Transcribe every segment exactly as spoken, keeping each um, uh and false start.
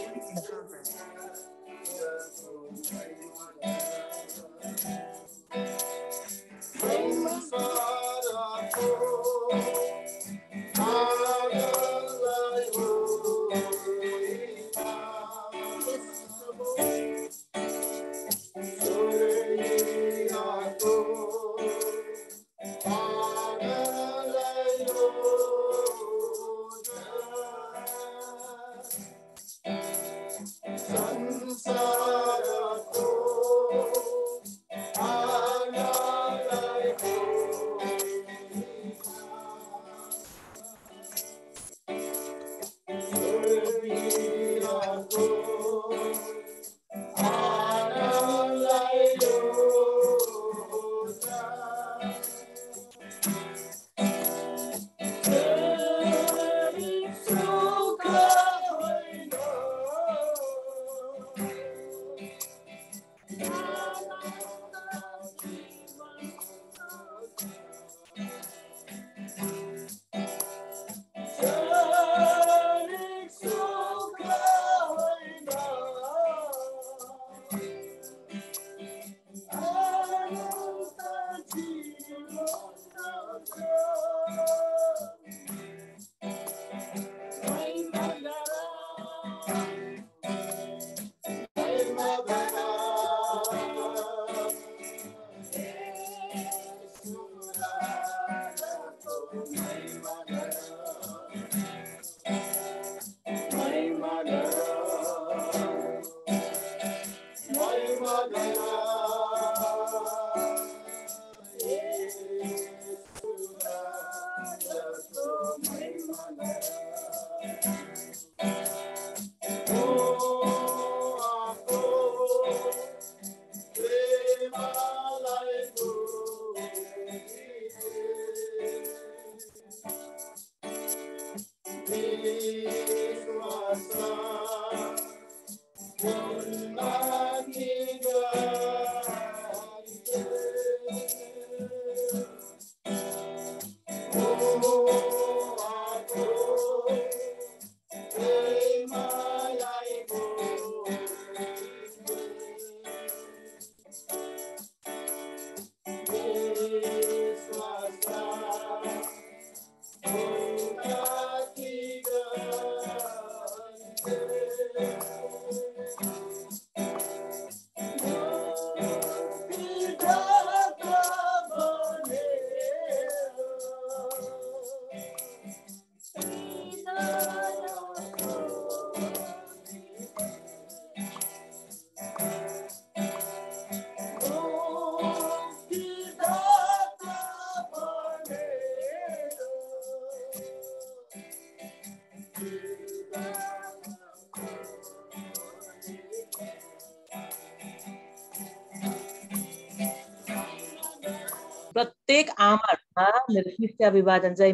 प्रत्येक आमाहरुमा मेरो ख्रीष्ट अभिवादन जय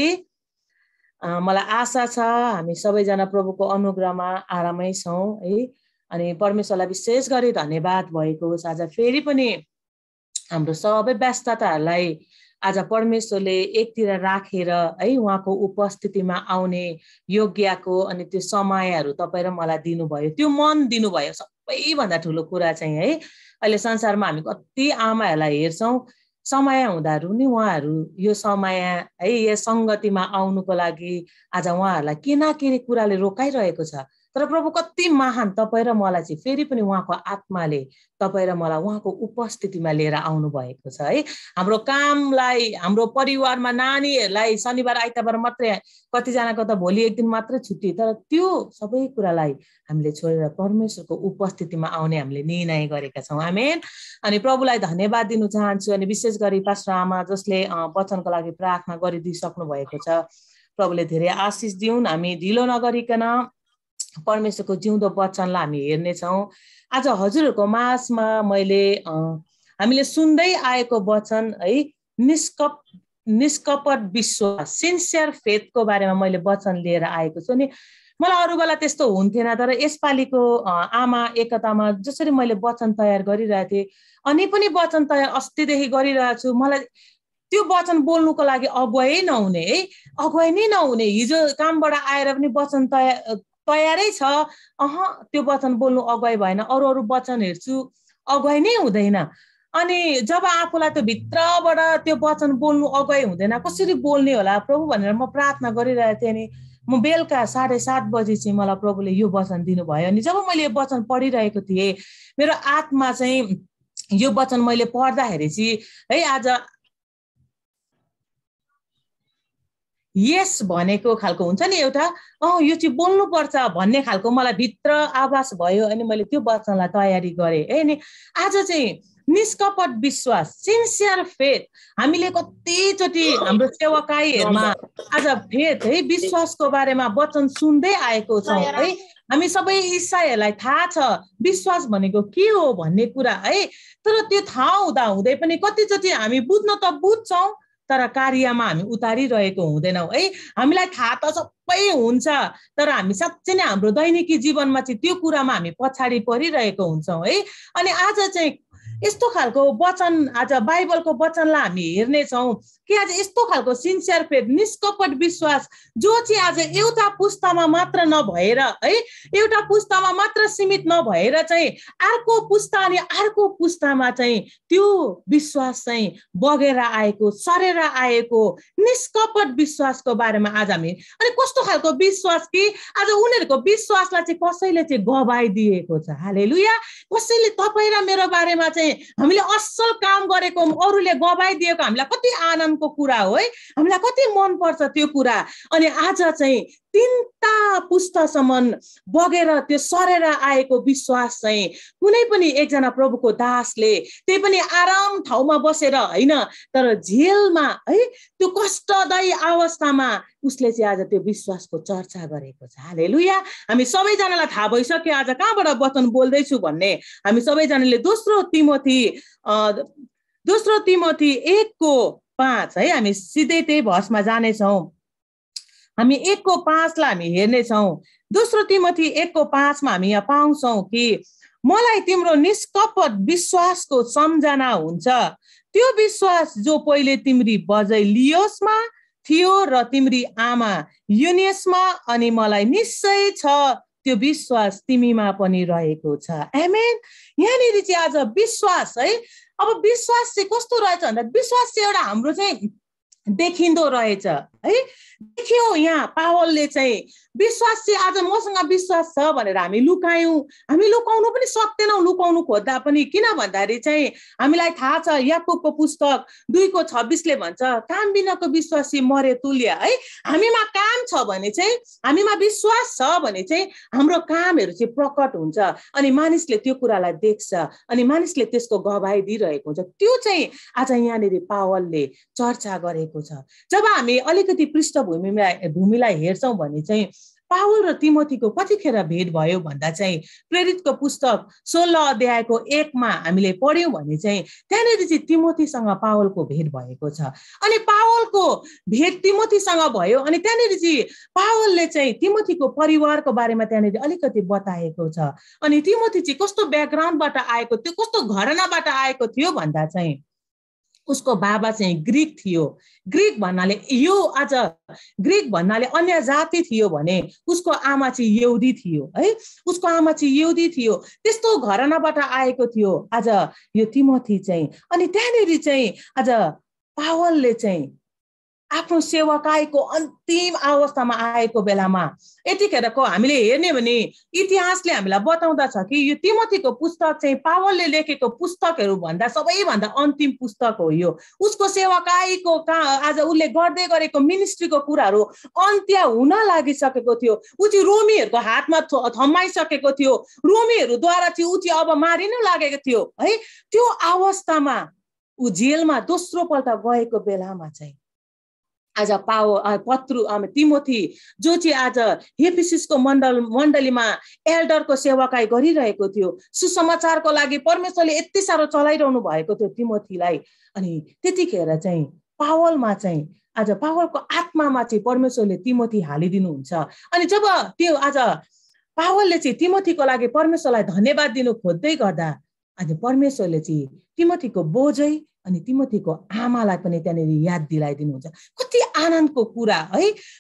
मसीह। मलाई आशा छ हामी सबैजना प्रभुको अनुग्रहमा आरामै छौं है। अनि परमेश्वरलाई विशेष गरी धन्यवाद भएको छ। आज फेरि पनि हाम्रो सबै व्यस्तताहरूलाई आज परमेश्वरले एकतिर राखेर है उहाँको उपस्थितिमा आउने योग्यको अनि त्यो समयहरू तपाई र मलाई दिनुभयो, त्यो मन दिनुभयो। सबैभन्दा ठुलो कुरा चाहिँ है अहिले संसारमा हामी कति आमाहरूलाई हेर्छौं, समय हुँदाहरू नि उहाँहरू यो समय है यो संगतिमा आउनुको लागि आज उहाँहरूलाई के न के कुराले रोकाइरहेको छ। तर प्रभु कति महान, तपाई र मलाई चाहिँ फेरि पनि उहाँको आत्माले तपाई र मलाई उहाँको उपस्थितिमा लिएर आउनु भएको छ है। हाम्रो कामलाई, हाम्रो परिवारमा नानीहरूलाई शनिबार आइतबार मात्रै, कतिजनाको त भोलि एक दिन मात्रै छुट्टी, तर त्यो सबै कुरालाई हामीले छोडेर परमेश्वरको उपस्थितिमा आउने हामीले निर्णय गरेका छौं। आमेन। अनि प्रभुलाई धन्यवाद दिनु चाहन्छु। अनि विशेष गरी पास्टर आमा जसले वचनको लागि प्रार्थना गरिदिइसक्नु भएको छ, प्रभुले धेरै आशिष दिउन्। हामी ढिलो नगरिकन परमेश्वरको जिउँदो वचनलाई हामी हेर्नेछौँ। आज हजुरहरूको माझमा मैले हामीले सुन्दै आएको वचन है निष्कप निष्कपट विश्वास, सिन्सियर फेथको बारेमा मैले वचन लिएर आएको छु। नि मलाई अरू बेला त्यस्तो हुन्थेन, तर यसपालिको आमा एकतामा जसरी मैले वचन तयार गरिरहेको थिएँ, अनि पनि वचन तयार अस्तिदेखि गरिरहेको छु। मलाई त्यो वचन बोल्नुको लागि अगुवाई नहुने है, अगुवाई नै नहुने। हिजो कामबाट आएर पनि वचन तयार तयारै छ, अह त्यो वचन बोल्नु अगुवाई भएन, अरू अरू वचन हेर्छु, अगुवाई नै हुँदैन। अनि जब आफूलाई त्यो भित्रबाट त्यो वचन बोल्नु अगुवाई हुँदैन, कसरी बोल्ने होला प्रभु भनेर म प्रार्थना गरिरहेको थिएँ। अनि म बेलुका साढे सात बजी चाहिँ मलाई प्रभुले यो वचन दिनुभयो। अनि जब मैले यो वचन पढिरहेको थिएँ, मेरो आत्मा चाहिँ यो वचन मैले पढ्दाखेरि चाहिँ है आज यस भनेको खालको हुन्छ नि एउटा, अँ यो चाहिँ बोल्नुपर्छ भन्ने खालको मलाई भित्र आभास भयो। अनि मैले त्यो वचनलाई तयारी गरेँ है। अनि आज चाहिँ निष्कपट विश्वास, सिन्सियर फेथ, हामीले कतिचोटि हाम्रो सेवाकाईहरूमा आज फेथ है विश्वासको बारेमा वचन सुन्दै आएको छौँ है। हामी सबै इसाईहरूलाई थाहा छ विश्वास भनेको के हो भन्ने कुरा है। तर त्यो थाहा हुँदा हुँदै पनि कतिचोटि हामी बुझ्न त बुझ्छौँ, तर कार्यमा हामी उतारिरहेको हुँदैनौँ है। हामीलाई थाहा त सबै हुन्छ, तर हामी साँच्चै नै हाम्रो दैनिकी जीवनमा चाहिँ त्यो कुरामा हामी पछाडि परिरहेको हुन्छौँ है। अनि आज चाहिँ यस्तो खालको वचन, आज बाइबलको वचनलाई हामी हेर्नेछौँ कि आज यस्तो खालको सिन्सियर फेथ, निष्कपट विश्वास जो चाहिँ आज एउटा पुस्तामा मात्र नभएर है, एउटा पुस्तामा मात्र सीमित नभएर चाहिँ अर्को पुस्ता अनि अर्को पुस्तामा चाहिँ त्यो विश्वास चाहिँ बगेर आएको, सरेर आएको निष्कपट विश्वासको बारेमा आज हामी, अनि कस्तो खालको विश्वास कि आज उनीहरूको विश्वासलाई चाहिँ कसैले चाहिँ गवाई दिएको छ। हालेलुया। कसैले तपाईँ र मेरो बारेमा चाहिँ हामीले असल काम गरेको अरूले गवाई दिएको हामीलाई कति आनन्दको कुरा हो है, हामीलाई कति मनपर्छ त्यो कुरा। अनि आज चाहिँ तीनटा पुस्तासम्म बगेर त्यो सरेर आएको विश्वास चाहिँ कुनै पनि एकजना प्रभुको दासले, त्यही पनि आराम ठाउँमा बसेर होइन, तर जेलमा है त्यो कष्टदायी अवस्थामा उसले चाहिँ आज त्यो विश्वासको चर्चा गरेको छ। हालेलुया। हामी सबैजनालाई थाहा भइसक्यो आज कहाँबाट वचन बोल्दैछु भन्ने। हामी सबैजनाले दोस्रो तिमोथी दोस्रो तिमोथी एकको पाँच है, हामी सिधै त्यही भर्समा जानेछौँ। हामी एकको पाँचलाई हामी हेर्नेछौँ। दोस्रो तिमोथी एकको पाँचमा हामी यहाँ पाउँछौँ कि मलाई तिम्रो निष्कपट विश्वासको सम्झना हुन्छ, त्यो विश्वास जो पहिले तिम्री बजै लियोसमा थियो र तिम्री आमा युनियसमा, अनि मलाई निश्चय छ त्यो विश्वास तिमीमा पनि रहेको छ। आमेन। यहाँनिर चाहिँ आज विश्वास है, अब विश्वास चाहिँ कस्तो रहेछ भन्दा विश्वास चाहिँ एउटा हाम्रो चाहिँ देखिँदो रहेछ है। देखियो यहाँ पावलले चाहिँ विश्वास चाहिँ आज मसँग विश्वास छ भनेर हामी लुकायौँ, हामी लुकाउनु पनि सक्दैनौँ। लुकाउनु खोज्दा पनि किन भन्दाखेरि चाहिँ हामीलाई थाहा छ याकुबको पुस्तक दुईको छब्बिसले भन्छ काम बिनाको विश्वासी मरे तुल्य है। हामीमा काम छ भने चाहिँ, हामीमा विश्वास छ भने चाहिँ हाम्रो कामहरू चाहिँ प्रकट हुन्छ अनि मानिसले त्यो कुरालाई देख्छ अनि मानिसले त्यसको गवाही दिइरहेको हुन्छ। त्यो चाहिँ आज यहाँनिर पावलले चर्चा गरेको छ। जब हामी अलिकति पृष्ठभूमिलाई भूमिलाई हेर्छौँ भने चाहिँ पावल र तिमोथीको कतिखेर भेट भयो भन्दा चाहिँ प्रेरितको पुस्तक सोह्र अध्यायको एकमा हामीले पढ्यौँ भने चाहिँ त्यहाँनिर चाहिँ तिमोथीसँग पावलको भेट भएको छ। अनि पावलको भेट तिमोथीसँग भयो अनि त्यहाँनिर चाहिँ पावलले चाहिँ तिमोथीको परिवारको बारेमा त्यहाँनिर अलिकति बताएको छ। अनि तिमोथी चाहिँ कस्तो ब्याकग्राउन्डबाट आएको थियो, कस्तो घरानाबाट आएको थियो भन्दा चाहिँ उसको बाबा चाहिँ ग्रीक थियो। ग्रीक भन्नाले यो आज ग्रीक भन्नाले अन्य जाति थियो भने उसको आमा चाहिँ यहुदी थियो है। उसको आमा चाहिँ यहुदी थियो, त्यस्तो घरानाबाट आएको थियो आज यो तिमोथी चाहिँ। अनि त्यहाँनिर चाहिँ आज पावलले चाहिँ आफ्नो सेवाकाईको अन्तिम अवस्थामा आएको बेलामा यतिखेरको हामीले हेर्ने भने इतिहासले हामीलाई बताउँदछ कि यो तिमोथीको पुस्तक चाहिँ पावलले लेखेको पुस्तकहरू भन्दा सबैभन्दा अन्तिम पुस्तक हो यो। उसको सेवाकाईको आज उसले गर्दै गरेको मिनिस्ट्रीको कुराहरू अन्त्य हुन लागिसकेको थियो। ऊ चाहिँ रोमीहरूको हातमा थमाइसकेको थियो, रोमीहरूद्वारा चाहिँ ऊ चाहिँ अब मारिनु लागेको थियो है। त्यो अवस्थामा ऊ जेलमा दोस्रो पल्ट गएको बेलामा चाहिँ आज पाव पत्रु तिमोथी जो चाहिँ आज एफिससको मण्डल मण्डलीमा एल्डरको सेवाकाई गरिरहेको थियो, सुसमाचारको लागि परमेश्वरले यति साह्रो चलाइरहनु भएको थियो तिमोथीलाई। अनि त्यतिखेर चाहिँ पावलमा चाहिँ आज पावलको आत्मामा चाहिँ परमेश्वरले तिमोथी हालिदिनुहुन्छ। अनि जब त्यो आज पावलले चाहिँ तिमोथीको लागि परमेश्वरलाई धन्यवाद दिनु खोज्दै गर्दा आज परमेश्वरले चाहिँ तिमोथीको बोझै अनि तिमोथीको आमालाई पनि त्यहाँनिर याद दिलाइदिनुहुन्छ। कति आनन्दको कुरा है,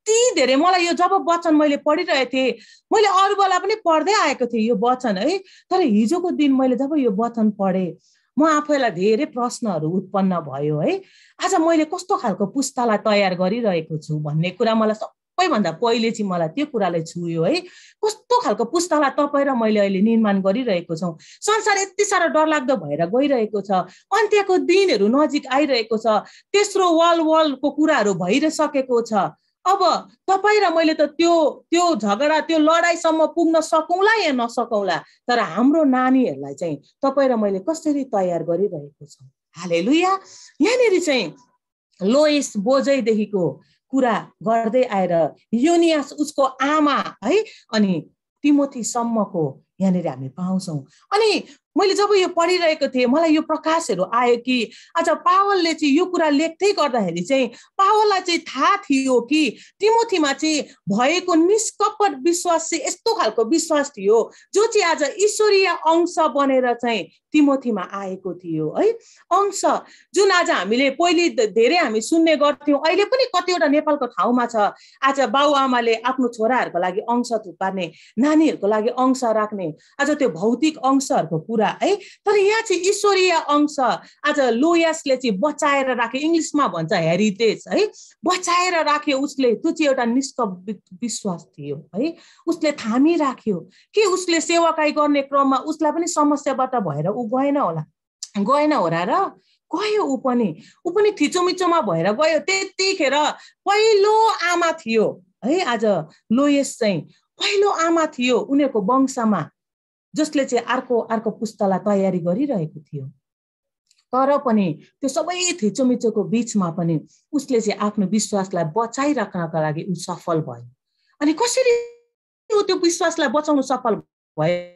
यति धेरै मलाई यो जब वचन मैले पढिरहेको थिएँ, मैले अरू बेला पनि पढ्दै आएको थिएँ यो वचन है, तर हिजोको दिन मैले जब यो वचन पढेँ म आफैलाई धेरै प्रश्नहरू उत्पन्न भयो है। आज मैले कस्तो खालको पुस्तालाई तयार गरिरहेको छु भन्ने कुरा मलाई सबैभन्दा पहिले चाहिँ मलाई त्यो कुराले छुयो है। कस्तो खालको पुस्तालाई तपाईँ र मैले अहिले निर्माण गरिरहेको छौँ। संसार यति साह्रो डरलाग्दो भएर गइरहेको छ, अन्त्यको दिनहरू नजिक आइरहेको छ, तेस्रो वर्ल्ड वरको कुराहरू भइसकेको छ। अब तपाईँ र मैले त त्यो त्यो झगडा त्यो लडाइँसम्म पुग्न सकौँला या नसकौँला, तर हाम्रो नानीहरूलाई चाहिँ तपाईँ र मैले कसरी तयार गरिरहेको छौँ। हालेलुया। यहाँनिर चाहिँ लोइस बोझैदेखिको कुरा गर्दै आएर युनियास उसको आमा है, अनि तिमोथीसम्मको यहाँनिर हामी पाउँछौँ। अनि मैले जब यो पढिरहेको थिएँ मलाई यो प्रकाशहरू आयो कि आज पावलले चाहिँ यो कुरा लेख्दै गर्दाखेरि चाहिँ पावललाई चाहिँ थाहा थियो कि तिमोथीमा चाहिँ भएको निष्कपट विश्वास चाहिँ यस्तो खालको विश्वास थियो जो चाहिँ आज ईश्वरीय अंश बनेर चाहिँ तिमोथीमा आएको थियो है। अंश जुन आज हामीले पहिले धेरै हामी सुन्ने गर्थ्यौँ, अहिले पनि कतिवटा नेपालको ठाउँमा छ। आज बाउआमाले आफ्नो छोराहरूको लागि अंश थुपार्ने, नानीहरूको लागि अंश राख्ने, आज त्यो भौतिक अंशहरूको कुरा है। तर यहाँ चाहिँ ईश्वरीय अंश आज लोयसले चाहिँ बचाएर राख्यो, इङ्ग्लिसमा भन्छ हेरिटेज है, बचाएर राख्यो उसले। त्यो चाहिँ एउटा निष्कपट विश्वास थियो है। उसले थामी राख्यो कि उसले सेवाकाई गर्ने क्रममा उसलाई पनि समस्याबाट भएर ऊ गएन होला, गएन हो र गयो। ऊ पनि ऊ पनि थिचोमिचोमा भएर गयो। त्यतिखेर पहिलो आमा थियो है, आज लोयस चाहिँ पहिलो आमा थियो उनीहरूको वंशमा, जसले चाहिँ अर्को अर्को पुस्तालाई तयारी गरिरहेको थियो। तर पनि त्यो सबै थिचोमिचोको बिचमा पनि उसले चाहिँ आफ्नो विश्वासलाई बचाइराख्नका लागि ऊ सफल भयो। अनि कसरी ऊ त्यो विश्वासलाई बचाउन सफल भयो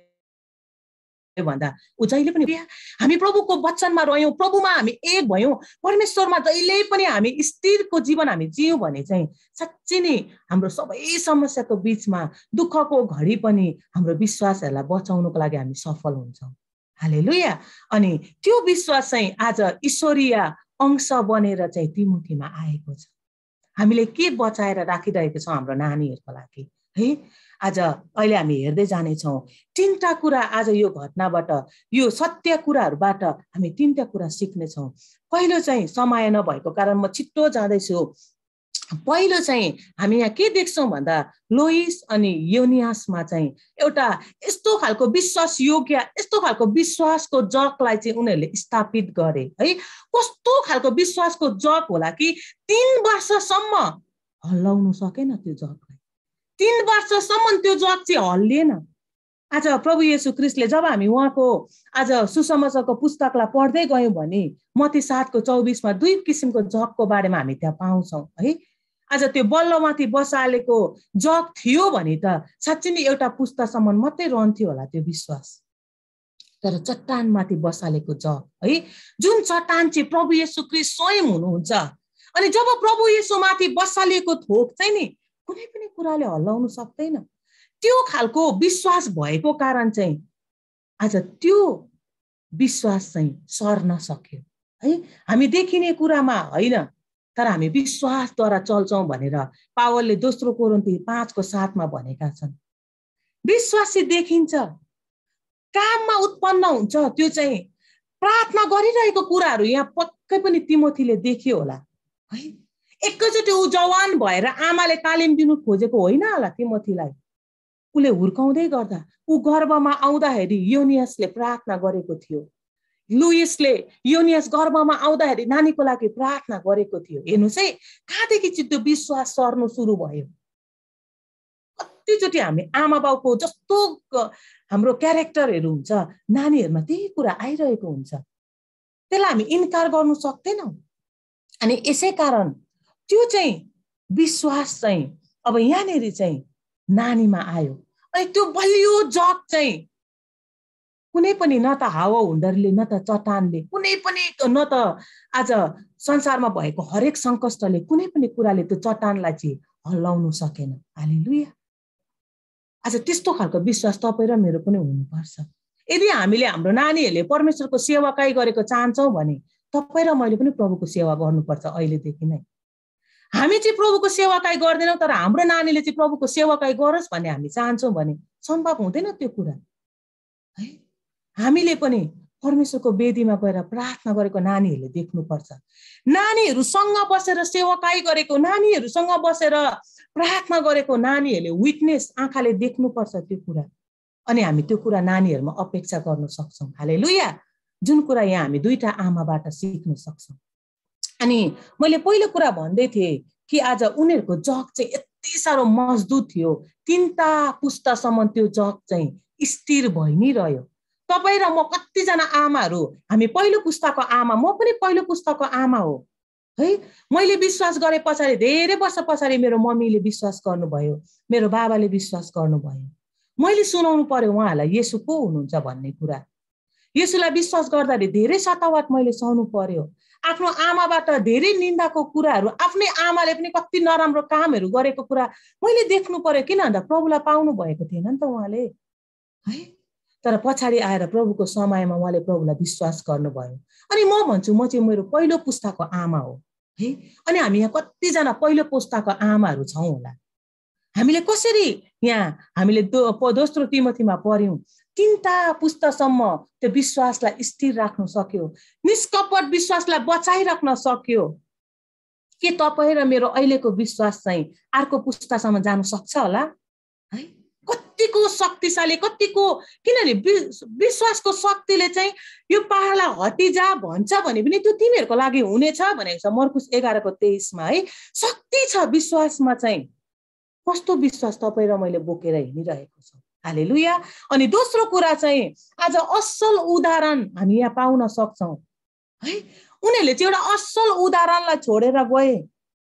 भन्दा ऊ जहिले पनि हामी प्रभुको वचनमा रह्यौँ, प्रभुमा हामी एक भयौँ, परमेश्वरमा जहिले पनि हामी स्थिरको जीवन हामी जियौँ भने चाहिँ साँच्चै नै हाम्रो सबै समस्याको बिचमा दुःखको घडी पनि हाम्रो विश्वासहरूलाई बचाउनको लागि हामी सफल हुन्छौँ। हालेलुया। अनि त्यो विश्वास चाहिँ आज ईश्वरीय अंश बनेर चाहिँ तिमोथीमा आएको छ। हामीले के बचाएर राखिरहेको छौँ हाम्रो नानीहरूको लागि है। आज अहिले हामी हेर्दै जानेछौँ तीनटा कुरा। आज यो घटनाबाट, यो सत्य कुराहरूबाट हामी तीनटा कुरा सिक्नेछौँ। पहिलो चाहिँ समय नभएको कारण म छिट्टो जाँदैछु। पहिलो चाहिँ हामी यहाँ के देख्छौँ भन्दा लोइस अनि युनियासमा चाहिँ एउटा यस्तो खालको विश्वास योग्य, यस्तो खालको विश्वासको जगलाई चाहिँ उनीहरूले स्थापित गरे है। कस्तो खालको विश्वासको जग होला कि तीन वर्षसम्म हल्लाउनु सकेन त्यो जगलाई। तीन वर्षसम्म त्यो जग चाहिँ हल्लिएन। आज प्रभु येशू ख्रीष्टले जब हामी उहाँको आज सुसमाचारको पुस्तकलाई पढ्दै गयौँ भने मत्ती सातको चौबिसमा दुई किसिमको जगको बारेमा हामी त्यहाँ पाउँछौँ है। आज त्यो बल्लमाथि बसालेको जग थियो भने त साँच्चै नै एउटा पुस्तासम्म मात्रै रहन्थ्यो होला त्यो विश्वास। तर चट्टानमाथि बसालेको जग है, जुन चट्टान चाहिँ प्रभु येशू ख्रीष्ट स्वयं हुनुहुन्छ। अनि जब प्रभु येशूमाथि बसालिएको थोक चाहिँ नि कुनै पनि कुराले हल्लाउन सक्दैन। त्यो खालको विश्वास भएको कारण चाहिँ आज त्यो विश्वास चाहिँ सर्न सक्यो है। हामी देखिने कुरामा होइन, तर हामी विश्वासद्वारा चल्छौँ भनेर पावलले दोस्रो कोरिन्थी पाँचको सातमा भनेका छन्। विश्वासी देखिन्छ, काममा उत्पन्न हुन्छ। त्यो चाहिँ प्रार्थना गरिरहेको कुराहरू यहाँ पक्कै पनि तिमोथीले देख्यो होला है। एकैचोटि ऊ जवान भएर आमाले तालिम दिनु खोजेको होइन होला तिमोथीलाई। उसले हुर्काउँदै गर्दा, ऊ गर्भमा आउँदाखेरि युनियासले प्रार्थना गरेको थियो। लुइसले युनियास गर्भमा आउँदाखेरि नानीको लागि प्रार्थना गरेको थियो। हेर्नुहोस् है, कहाँदेखि चाहिँ त्यो विश्वास सर्नु सुरु भयो। कतिचोटि हामी आमा बाउको जस्तो हाम्रो क्यारेक्टरहरू हुन्छ, नानीहरूमा त्यही कुरा आइरहेको हुन्छ। त्यसलाई हामी इन्कार गर्नु सक्दैनौँ। अनि यसै कारण त्यो चाहिँ विश्वास चाहिँ अब यहाँनिर चाहिँ नानीमा आयो। अनि त्यो बलियो जग चाहिँ कुनै पनि न त हावा हुन्डरले, न त चट्टानले, कुनै पनि न त आज संसारमा भएको हरेक सङ्कष्टले, कुनै पनि कुराले त्यो चट्टानलाई चाहिँ हल्लाउनु सकेन। हालेलुया। आज त्यस्तो खालको विश्वास तपाईँ र मेरो पनि हुनुपर्छ। यदि हामीले हाम्रो नानीहरूले परमेश्वरको सेवाकाई गरेको चाहन्छौँ भने तपाईँ र मैले पनि प्रभुको सेवा गर्नुपर्छ अहिलेदेखि नै। हामी चाहिँ प्रभुको सेवाकाई गर्दैनौँ तर हाम्रो नानीले चाहिँ प्रभुको सेवाकाई गरोस् भन्ने हामी चाहन्छौँ भने सम्भव हुँदैन त्यो कुरा है। हामीले पनि परमेश्वरको वेदीमा गएर प्रार्थना गरेको नानीहरूले देख्नुपर्छ। नानीहरूसँग बसेर सेवाकाई गरेको, नानीहरूसँग बसेर प्रार्थना गरेको नानीहरूले विटनेस आँखाले देख्नुपर्छ त्यो कुरा। अनि हामी त्यो कुरा नानीहरूमा अपेक्षा गर्न सक्छौँ। हालेलुया। जुन कुरा यहाँ हामी दुईटा आमाबाट सिक्न सक्छौँ। अनि मैले पहिलो कुरा भन्दै थिएँ कि आज उनीहरूको जग चाहिँ यति साह्रो मजबुत थियो, तीनटा पुस्तासम्म त्यो जग चाहिँ स्थिर भइ नै रह्यो। तपाईँ र म कतिजना आमाहरू, हामी पहिलो पुस्ताको आमा, म पनि पहिलो पुस्ताको आमा हो है। मैले विश्वास गरे पछाडि धेरै वर्ष पछाडि मेरो मम्मीले विश्वास गर्नुभयो, मेरो बाबाले विश्वास गर्नुभयो। मैले सुनाउनु पर्यो उहाँहरूलाई येशू को हुनुहुन्छ भन्ने कुरा। येशूलाई विश्वास गर्दाखेरि धेरै सतावट मैले सहनु पर्यो। आफ्नो आमाबाट धेरै निन्दाको कुराहरू, आफ्नै आमाले पनि कति नराम्रो कामहरू गरेको कुरा मैले देख्नु पर्यो। किन भन्दा प्रभुलाई पाउनु भएको थिएन नि त उहाँले है। तर पछाडि आएर प्रभुको समयमा उहाँले प्रभुलाई विश्वास गर्नुभयो। अनि म भन्छु म चाहिँ मेरो पहिलो पुस्ताको आमा हो है। अनि हामी यहाँ कतिजना पहिलो पुस्ताको आमाहरू छौँ होला। हामीले कसरी यहाँ हामीले दोस्रो तिमोथीमा पढ्यौँ, तीनटा पुस्तासम्म त्यो विश्वासलाई स्थिर राख्न सक्यो, निष्कपट विश्वासलाई बचाइराख्न सक्यो। के तपाईँ र मेरो अहिलेको विश्वास चाहिँ अर्को पुस्तासम्म जान सक्छ होला है? कतिको शक्तिशाली, कतिको, किनभने विश्वासको शक्तिले चाहिँ यो पहाडलाई हटिजा भन्छ भने पनि त्यो तिमीहरूको लागि हुनेछ भनेको छ मर्कुस एघारको तेइसमा है। शक्ति छ विश्वासमा चाहिँ। कस्तो विश्वास तपाईँ र मैले बोकेर हिँडिरहेको छौँ। हालेलुया। अनि दोस्रो कुरा चाहिँ आज असल उदाहरण हामी यहाँ पाउन सक्छौँ है। उनीहरूले चाहिँ एउटा असल उदाहरणलाई छोडेर गए।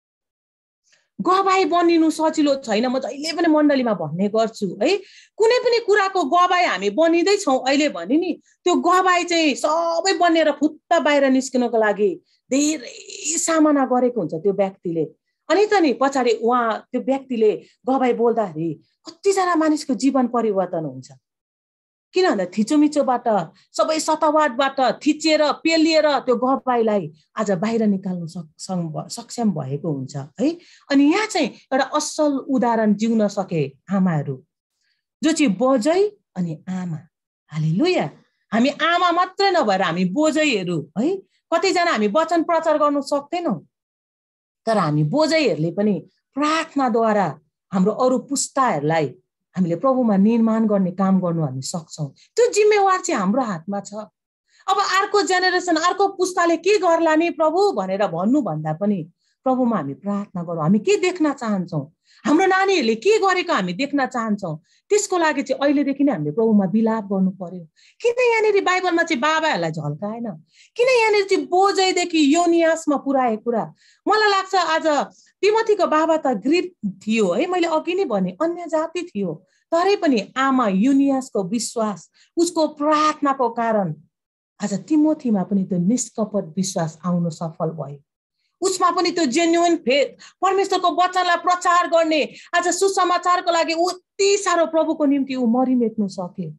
गवाई बनिनु सजिलो छैन, म जहिले पनि मण्डलीमा भन्ने गर्छु है। कुनै पनि कुराको गवाई हामी बनिँदैछौँ अहिले भने नि, त्यो गवाई चाहिँ सबै बनेर फुत्त बाहिर निस्किनको लागि धेरै सामना गरेको हुन्छ त्यो व्यक्तिले। अनि त नि पछाडि उहाँ त्यो व्यक्तिले गवाई बोल्दाखेरि कतिजना मानिसको जीवन परिवर्तन हुन्छ। किन भन्दा थिचोमिचोबाट, सबै सतावाटबाट थिचेर पेलिएर त्यो गवाईलाई आज बाहिर निकाल्न सक्षम भएको हुन्छ है। अनि यहाँ चाहिँ एउटा असल उदाहरण जिउन सके आमाहरू, जो चाहिँ बोजै अनि आमा। हालेलुया। हामी आमा मात्रै नभएर हामी बोजैहरू है। कतिजना हामी वचन प्रचार गर्न सक्दैनौँ, तर हामी बोजैहरूले पनि प्रार्थनाद्वारा हाम्रो अरू पुस्ताहरूलाई हामीले प्रभुमा निर्माण गर्ने काम गर्नु हामी सक्छौँ। त्यो जिम्मेवार चाहिँ हाम्रो हातमा छ। अब अर्को जेनेरेसन, अर्को पुस्ताले के गर्ला नि प्रभु भनेर भन्नु भन्दा पनि प्रभुमा हामी प्रार्थना गरौँ। हामी के देख्न चाहन्छौँ, हाम्रो नानीहरूले के गरेको हामी देख्न चाहन्छौँ, त्यसको लागि चाहिँ अहिलेदेखि नै हामीले प्रभुमा विलाप गर्नु पर्यो। किन यहाँनिर बाइबलमा चाहिँ बाबाहरूलाई झल्काएन? किन यहाँनिर चाहिँ बोजैदेखि योनियासमा पुऱ्याएको कुरा? मलाई लाग्छ आज तिमोथीको बाबा त ग्रीक थियो है, मैले अघि नै भने अन्य जाति थियो, तरै पनि आमा युनियासको विश्वास, उसको प्रार्थनाको कारण आज तिमोथीमा पनि त्यो निष्कपट विश्वास आउन सफल भयो। उसमा पनि त्यो जेन्युइन फेथ, परमेश्वरको वचनलाई प्रचार गर्ने, आज सुसमाचारको लागि उति साह्रो प्रभुको निम्ति ऊ मरिमेट्नु सक्यो।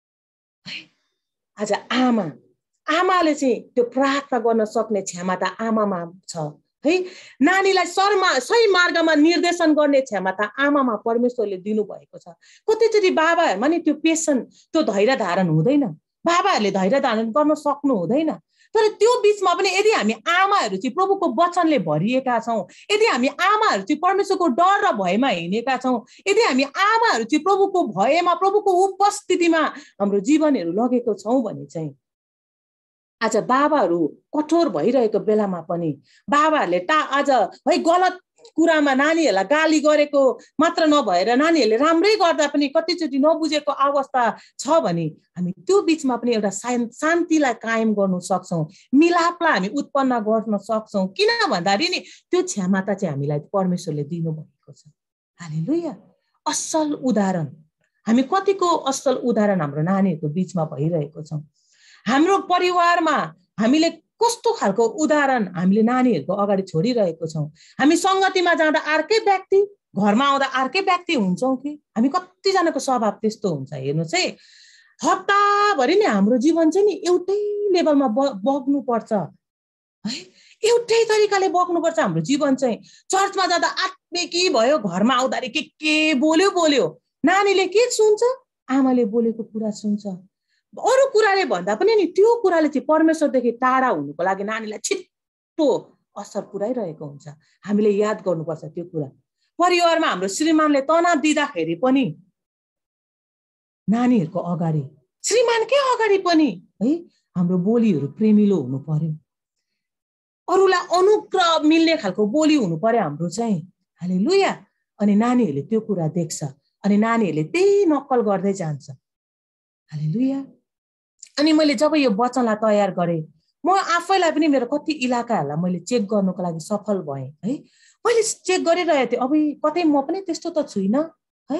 आज आमा आमाले चाहिँ त्यो प्रार्थना गर्न सक्ने क्षमता आमामा छ है। नानीलाई सरमा सही मार्गमा निर्देशन गर्ने क्षमता आमामा परमेश्वरले दिनुभएको छ। कतिचोटि बाबाहरूमा नि त्यो पेसन, त्यो धैर्य धारण हुँदैन, बाबाहरूले धैर्य धारण गर्न सक्नु हुँदैन। तर त्यो बिचमा पनि यदि हामी आमाहरू चाहिँ प्रभुको वचनले भरिएका छौँ, यदि हामी आमाहरू चाहिँ परमेश्वरको डर र भयमा हिँडेका छौँ, यदि हामी आमाहरू चाहिँ प्रभुको भयमा, प्रभुको उपस्थितिमा हाम्रो जीवनहरू लगेको छौँ भने चाहिँ आज बाबाहरू कठोर भइरहेको बेलामा पनि बाबाहरूले ता आज है गलत कुरामा नानीहरूलाई गाली गरेको मात्र नभएर नानीहरूले राम्रै गर्दा पनि कतिचोटि नबुझेको अवस्था छ भने हामी त्यो बिचमा पनि एउटा शान्तिलाई कायम गर्न सक्छौँ, मिलापलाई हामी उत्पन्न गर्न सक्छौँ। किन भन्दाखेरि नि त्यो क्षमता चाहिँ हामीलाई परमेश्वरले दिनुभएको छ। हालेलुया। असल उदाहरण, हामी कतिको असल उदाहरण हाम्रो नानीहरूको बिचमा भइरहेको छौँ। हाम्रो परिवारमा हामीले कस्तो खालको उदाहरण हामीले नानीहरूको अगाडि छोडिरहेको छौँ। हामी सङ्गतिमा जाँदा अर्कै व्यक्ति, घरमा आउँदा अर्कै व्यक्ति हुन्छौँ कि? हामी कतिजनाको स्वभाव त्यस्तो हुन्छ। हेर्नुहोस् है, हप्ताभरि नै हाम्रो जीवन चाहिँ नि एउटै लेभलमा ब बग्नु पर्छ है। एउटै तरिकाले बग्नुपर्छ हाम्रो जीवन चाहिँ। चर्चमा जाँदा आत्मिकी भयो, घरमा आउँदाखेरि के के बोल्यो बोल्यो। नानीले के सुन्छ? आमाले बोलेको कुरा सुन्छ। अरू कुराले भन्दा पनि नि त्यो कुराले चाहिँ परमेश्वरदेखि टाढा हुनुको लागि नानीलाई छिट्टो असर पुर्याइरहेको हुन्छ। हामीले याद गर्नुपर्छ त्यो कुरा। परिवारमा हाम्रो श्रीमानले तनाव दिँदाखेरि पनि नानीहरूको अगाडि, श्रीमानकै अगाडि पनि है हाम्रो बोलीहरू प्रेमिलो हुनु पर्यो। अरूलाई अनुग्रह मिल्ने खालको बोली हुनु पर्यो हाम्रो चाहिँ। हालेलुया। अनि नानीहरूले त्यो कुरा देख्छ अनि नानीहरूले त्यही नक्कल गर्दै जान्छ। हालेलुया। अनि मैले जब यो वचनलाई तयार गरेँ, म आफैलाई पनि मेरो कति इलाकाहरूलाई मैले चेक गर्नुको लागि सफल भएँ है। मैले चेक गरिरहेको थिएँ, अब कतै म पनि त्यस्तो त छुइनँ है,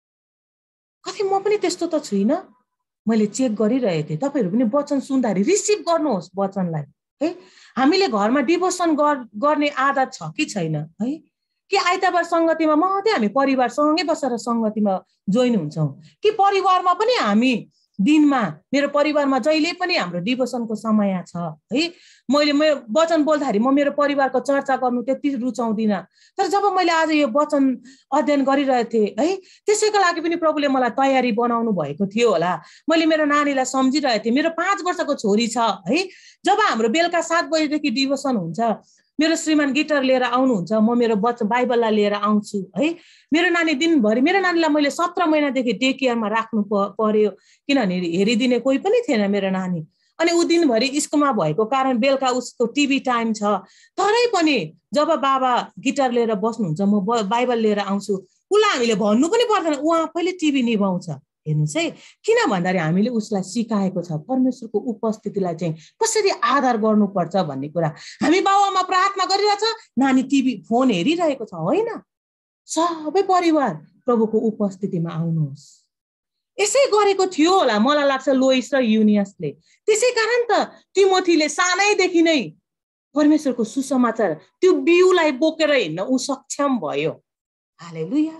कतै म पनि त्यस्तो त छुइनँ। मैले चेक गरिरहेको थिएँ। तपाईँहरू पनि वचन सुन्दाखेरि रिसिभ गर्नुहोस् वचनलाई है। हामीले घरमा डिभोसन गर्ने आदत छ कि छैन है? कि आइतबार सङ्गतिमा मात्रै हामी परिवारसँगै बसेर सङ्गतिमा जोइन हुन्छौँ कि परिवारमा पनि हामी दिनमा, मेरो परिवारमा जहिले पनि हाम्रो डिभोसनको समय छ है। मैले मेरो वचन बोल्दाखेरि म मेरो परिवारको चर्चा गर्नु त्यति रुचाउँदिनँ, तर जब मैले आज यो वचन अध्ययन गरिरहेको थिएँ है, त्यसैको लागि पनि प्रभुले मलाई तयारी बनाउनु भएको थियो होला। मैले मेरो नानीलाई सम्झिरहेको थिएँ। मेरो पाँच वर्षको छोरी छ है। जब हाम्रो बेलुका सात बजीदेखि डिभोसन हुन्छ, मेरो श्रीमान गिटार लिएर आउनुहुन्छ, म मेरो बच्चा बाइबललाई लिएर आउँछु है। मेरो नानी दिनभरि, मेरो नानीलाई मैले सत्र महिनादेखि डे केयरमा राख्नु पर्यो, किनभने हेरिदिने कोही पनि थिएन मेरो नानी। अनि ऊ दिनभरि स्कुलमा भएको कारण बेलुका उसको टिभी टाइम छ। तरै पनि जब बाबा गिटार लिएर बस्नुहुन्छ, म बाइबल लिएर आउँछु, उसलाई हामीले भन्नु पनि पर्दैन, ऊ आफैले टिभी निभाउँछ। हेर्नुहोस् है, किन भन्दाखेरि हामीले उसलाई सिकाएको छ परमेश्वरको उपस्थितिलाई चाहिँ कसरी आदर गर्नुपर्छ भन्ने कुरा। हामी बाबुआमा प्रार्थना गरिरहेछ, नानी टिभी फोन हेरिरहेको छ होइन। सबै परिवार प्रभुको उपस्थितिमा आउनुहोस्। यसै गरेको थियो होला मलाई लाग्छ लोइस र युनियसले। त्यसै कारण त तिमोथीले सानैदेखि नै परमेश्वरको सुसमाचार त्यो बिउलाई बोकेर हिँड्न ऊ सक्षम भयो। हालेलुया।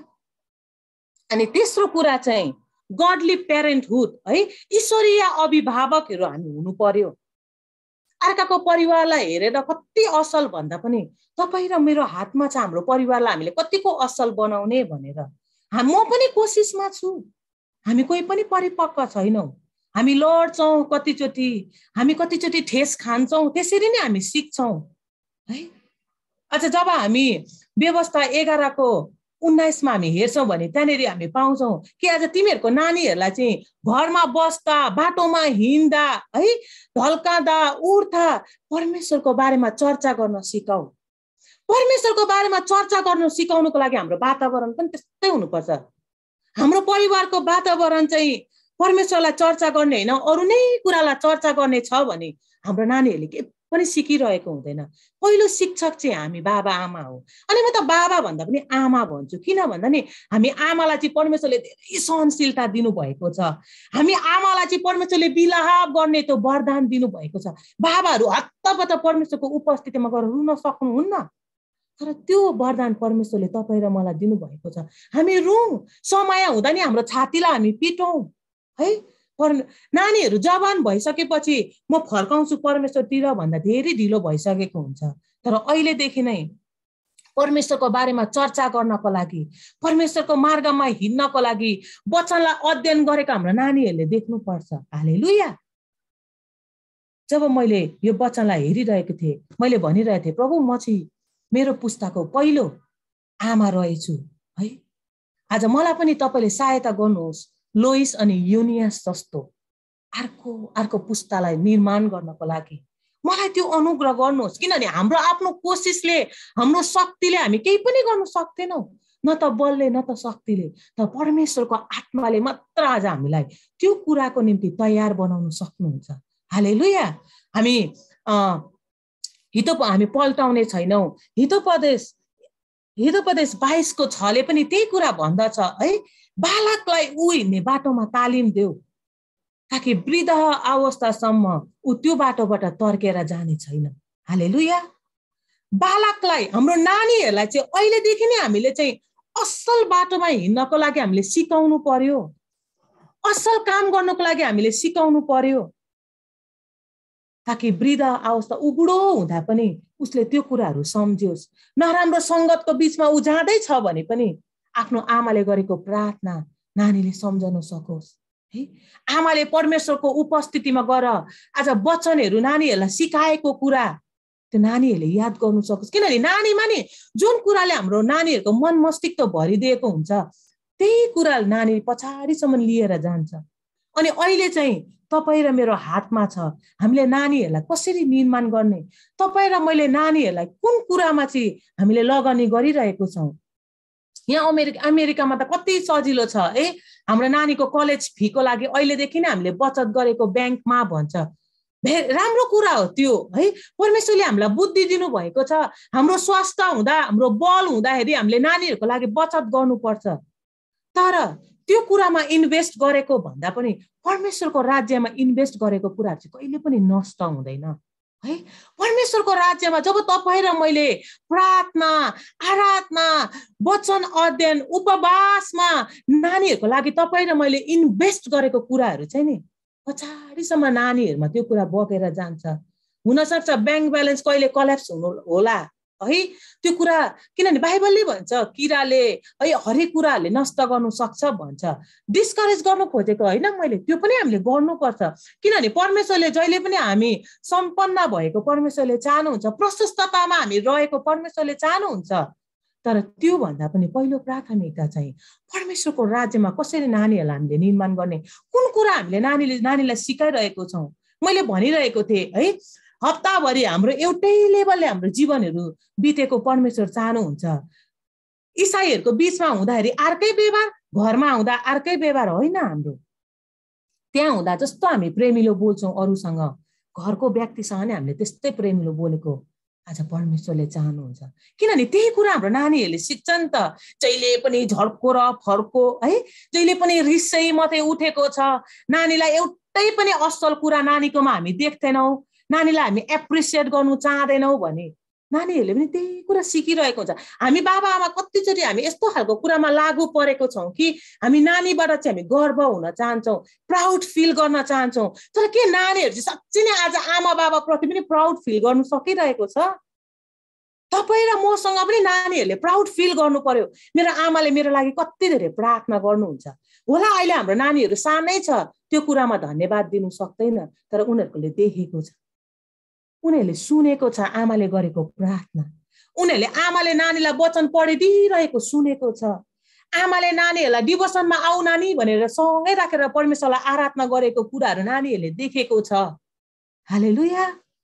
अनि तेस्रो कुरा चाहिँ गडली प्यारेन्टहुड है, ईश्वरीय अभिभावकहरू हामी हुनु पर्यो। अर्काको परिवारलाई हेरेर कति असल भन्दा पनि तपाईँ र मेरो हातमा छ हाम्रो परिवारलाई हामीले कतिको असल बनाउने भनेर। म पनि कोसिसमा छु। हामी कोही पनि परिपक्व छैनौँ। हामी लड्छौँ कतिचोटि, हामी कतिचोटि ठेस खान्छौँ, त्यसरी नै हामी सिक्छौँ है। अच्छा, जब हामी व्यवस्था एघारको उन्नाइसमा हामी हेर्छौँ भने त्यहाँनिर हामी पाउँछौँ कि आज तिमीहरूको नानीहरूलाई चाहिँ घरमा बस्दा, बाटोमा हिँड्दा है, ढल्काँदा उड्दा परमेश्वरको बारेमा चर्चा गर्न सिकाऊ। परमेश्वरको बारेमा चर्चा गर्न सिकाउनुको लागि हाम्रो वातावरण पनि त्यस्तै हुनुपर्छ। हाम्रो परिवारको वातावरण चाहिँ परमेश्वरलाई चर्चा गर्ने होइन, अरू नै कुरालाई चर्चा गर्ने छ भने हाम्रो नानीहरूले के पनि सिकिरहेको हुँदैन। पहिलो शिक्षक चाहिँ हामी बाबा आमा हो। अनि म त बाबा भन्दा पनि आमा भन्छु, किन भन्दा नि हामी आमालाई चाहिँ परमेश्वरले धेरै सहनशीलता दिनुभएको छ। हामी आमालाई चाहिँ परमेश्वरले बिलाप गर्ने त्यो वरदान दिनुभएको छ। बाबाहरू हत्तपत्त परमेश्वरको उपस्थितिमा गएर रुन सक्नुहुन्न, तर त्यो वरदान परमेश्वरले तपाईँ र मलाई दिनुभएको छ। हामी रुँ, समय हुँदा नि हाम्रो छातीलाई हामी पिटौँ है। पर नानीहरू जवान भइसकेपछि म फर्काउँछु परमेश्वरतिर भन्दा धेरै ढिलो भइसकेको हुन्छ। तर अहिलेदेखि नै परमेश्वरको बारेमा चर्चा गर्नको लागि, परमेश्वरको मार्गमा हिँड्नको लागि वचनलाई अध्ययन गरेका हाम्रो नानीहरूले देख्नुपर्छ। हालेलुया। जब मैले यो वचनलाई हेरिरहेको थिएँ, मैले भनिरहेको थिएँ, प्रभु म चाहिँ मेरो पुस्ताको पहिलो आमा रहेछु है। आज मलाई पनि तपाईँले सहायता गर्नुहोस्, लोइस अनि युनियस जस्तो अर्को अर्को पुस्तालाई निर्माण गर्नको लागि मलाई त्यो अनुग्रह गर्नुहोस्। किनभने हाम्रो आफ्नो कोसिसले, हाम्रो शक्तिले हामी केही पनि गर्न सक्दैनौँ, न त बलले न त शक्तिले, तर परमेश्वरको आत्माले मात्र आज हामीलाई त्यो कुराको निम्ति तयार बनाउन सक्नुहुन्छ। हालेलुया। हामी हितो हामी पल्टाउने छैनौँ। हितोपदेश हितोपदेश बाइसको छले पनि त्यही कुरा भन्दछ है, बालकलाई ऊ हिँड्ने बाटोमा तालिम देऊ ताकि वृद्ध अवस्थासम्म ऊ त्यो बाटोबाट तर्केर जाने छैन। हालेलुया। बालकलाई, हाम्रो नानीहरूलाई चाहिँ अहिलेदेखि नै हामीले चाहिँ असल बाटोमा हिँड्नको लागि हामीले सिकाउनु पर्यो, असल काम गर्नको लागि हामीले सिकाउनु पर्यो। ताकि वृद्ध अवस्था ऊ बुढो हुँदा पनि उसले त्यो कुराहरू सम्झियोस्। नराम्रो सङ्गतको बिचमा ऊ जाँदैछ भने पनि आफ्नो आमाले गरेको प्रार्थना नानीले सम्झन सकोस् है। आमाले परमेश्वरको उपस्थितिमा गएर आज वचनहरू नानीहरूलाई सिकाएको कुरा त्यो नानीहरूले याद गर्नु सकोस्। किनभने नानीमा नि जुन कुराले हाम्रो नानीहरूको मन मस्तिष्क भरिदिएको हुन्छ त्यही कुरा नानी पछाडिसम्म लिएर जान्छ। अनि अहिले चाहिँ तपाईँ र मेरो हातमा छ हामीले नानीहरूलाई कसरी निर्माण गर्ने। तपाईँ र मैले नानीहरूलाई कुन कुरामा चाहिँ हामीले लगानी गरिरहेको छौँ। यहाँ अमेरिका अमेरिकामा त कति सजिलो छ है। हाम्रो नानीको कलेज फीको लागि अहिलेदेखि नै हामीले बचत गरेको ब्याङ्कमा भन्छ। राम्रो कुरा हो त्यो है। परमेश्वरले हामीलाई बुद्धि दिनुभएको छ। हाम्रो स्वास्थ्य हुँदा हाम्रो बल हुँदाखेरि हामीले नानीहरूको लागि बचत गर्नुपर्छ। तर त्यो कुरामा इन्भेस्ट गरेको भन्दा पनि परमेश्वरको राज्यमा इन्भेस्ट गरेको कुराहरू चाहिँ कहिले पनि नष्ट हुँदैन है। परमेश्वरको राज्यमा जब तपाईँ र मैले प्रार्थना, आराधना, वचन अध्ययन, उपवासमा नानीहरूको लागि तपाईँ र मैले इन्भेस्ट गरेको कुराहरू चाहिँ नि पछाडिसम्म नानीहरूमा त्यो कुरा बगेर जान्छ। हुनसक्छ ब्याङ्क ब्यालेन्स कहिले कल्याप्स हुनु होला है। त्यो कुरा किनभने बाइबलले भन्छ किराले है हरेक कुराहरूले नष्ट गर्नु सक्छ भन्छ। डिस्करेज गर्नु खोजेको होइन मैले, त्यो पनि हामीले गर्नुपर्छ। किनभने परमेश्वरले जहिले पनि हामी सम्पन्न भएको परमेश्वरले चाहनुहुन्छ, प्रशस्ततामा हामी रहेको परमेश्वरले चाहनुहुन्छ। तर त्यो भन्दा पनि पहिलो प्राथमिकता चाहिँ परमेश्वरको राज्यमा कसरी नानीहरूलाई हामीले निर्माण गर्ने, कुन कुरा हामीले नानीले नानीलाई सिकाइरहेको छौँ। मैले भनिरहेको थिएँ है, हप्ताभरि हाम्रो एउटै लेभलले हाम्रो जीवनहरू बितेको परमेश्वर चाहनुहुन्छ। इसाईहरूको बिचमा हुँदाखेरि अर्कै व्यवहार, घरमा हुँदा अर्कै व्यवहार होइन हाम्रो। त्यहाँ हुँदा जस्तो हामी प्रेमिलो बोल्छौँ अरूसँग, घरको व्यक्तिसँग नै हामीले त्यस्तै प्रेमिलो बोलेको आज परमेश्वरले चाहनुहुन्छ। किनभने त्यही कुरा हाम्रो नानीहरूले सिक्छन् त। जहिले पनि झर्को र फर्को है, जहिले पनि रिसै मात्रै उठेको छ। नानीलाई एउटै पनि असल कुरा नानीकोमा हामी देख्दैनौँ, नानीलाई हामी एप्रिसिएट गर्नु चाहँदैनौँ भने नानीहरूले पनि त्यही कुरा सिकिरहेको हुन्छ। हामी बाबा आमा कतिचोटि हामी यस्तो खालको कुरामा लागू परेको छौँ कि हामी नानीबाट चाहिँ हामी गर्व हुन चाहन्छौँ, प्राउड फिल गर्न चाहन्छौँ। तर के नानीहरू चाहिँ साँच्चै नै आज आमा बाबाप्रति पनि प्राउड फिल गर्नु सकिरहेको छ? तपाईँ र मसँग पनि नानीहरूले प्राउड फिल गर्नु पर्यो। मेरो आमाले मेरो लागि कति धेरै प्रार्थना गर्नुहुन्छ होला। अहिले हाम्रो नानीहरू सानै छ, त्यो कुरामा धन्यवाद दिनु सक्दैन, तर उनीहरूले देखेको छ, उनीहरूले सुनेको छ आमाले गरेको प्रार्थना। उनीहरूले आमाले नानीलाई वचन पढिदिइरहेको सुनेको छ। आमाले नानीहरूलाई डिभोसनमा आऊ नानी भनेर सँगै राखेर परमेश्वरलाई आराधना गरेको कुराहरू नानीहरूले देखेको छ। हालेलुया।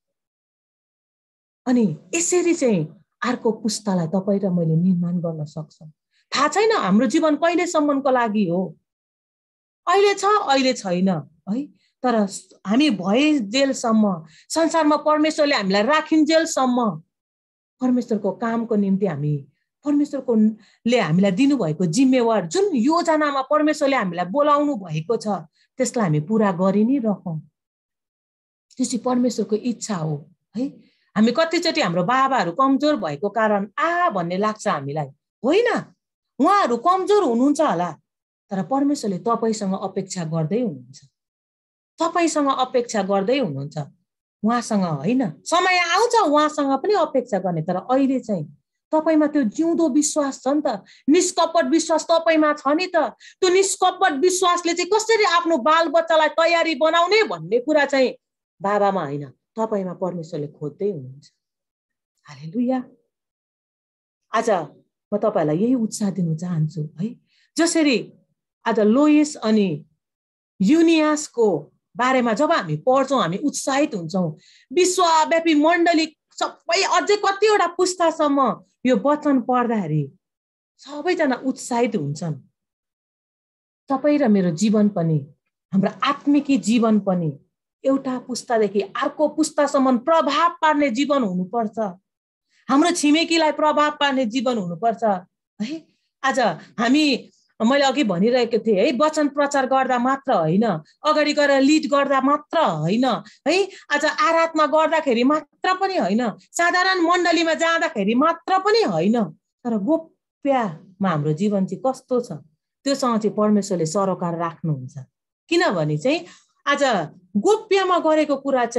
अनि यसरी चाहिँ अर्को पुस्तालाई तपाईँ र मैले निर्माण गर्न सक्छौँ। थाहा छैन हाम्रो जीवन कहिलेसम्मको लागि हो, अहिले छ अहिले छैन है। तर हामी भए जेलसम्म, संसारमा परमेश्वरले हामीलाई राखिन्जेलसम्म परमेश्वरको कामको निम्ति हामी परमेश्वरको ले हामीलाई दिनुभएको जिम्मेवार जुन योजनामा परमेश्वरले हामीलाई बोलाउनु भएको छ त्यसलाई हामी पुरा गरि नै रहौँ। त्यो चाहिँ परमेश्वरको इच्छा हो है। हामी कतिचोटि हाम्रो बाबाहरू कमजोर भएको कारण आ भन्ने लाग्छ हामीलाई, होइन उहाँहरू कमजोर हुनुहुन्छ होला, तर परमेश्वरले तपाईँसँग अपेक्षा गर्दै हुनुहुन्छ, तपाईँसँग अपेक्षा गर्दै हुनुहुन्छ उहाँसँग होइन। समय आउँछ उहाँसँग पनि अपेक्षा गर्ने, तर अहिले चाहिँ तपाईँमा त्यो जिउँदो विश्वास छ नि त, निष्कपट विश्वास तपाईँमा छ नि त। त्यो निष्कपट विश्वासले चाहिँ कसरी आफ्नो बालबच्चालाई तयारी बनाउने भन्ने कुरा चाहिँ बाबामा होइन तपाईँमा परमेश्वरले खोज्दै हुनुहुन्छ। हालेलुया। आज म तपाईँलाई यही उत्साह दिन चाहन्छु है। जसरी आज लोइस अनि युनियासको बारेमा जब हामी पढ्छौँ हामी उत्साहित हुन्छौँ। विश्वव्यापी मण्डली सबै अझै कतिवटा पुस्तासम्म यो वचन पढ्दाखेरि सबैजना उत्साहित हुन्छन्। तपाईँ र मेरो जीवन पनि, हाम्रो आत्मिकी जीवन पनि एउटा पुस्तादेखि अर्को पुस्तासम्म प्रभाव पार्ने जीवन हुनुपर्छ। हाम्रो छिमेकीलाई प्रभाव पार्ने जीवन हुनुपर्छ है। आज हामी मैले अघि भनिरहेको थिएँ है, वचन प्रचार गर्दा मात्र होइन, अगाडि गएर लिड गर्दा मात्र होइन है, आज आराधना गर्दाखेरि मात्र पनि होइन, साधारण मण्डलीमा जाँदाखेरि मात्र पनि होइन, तर गोप्यमा हाम्रो जीवन चाहिँ कस्तो छ त्योसँग चाहिँ परमेश्वरले सरोकार राख्नुहुन्छ। किनभने चाहिँ आज गोप्यमा गरेको कुरा चाहिँ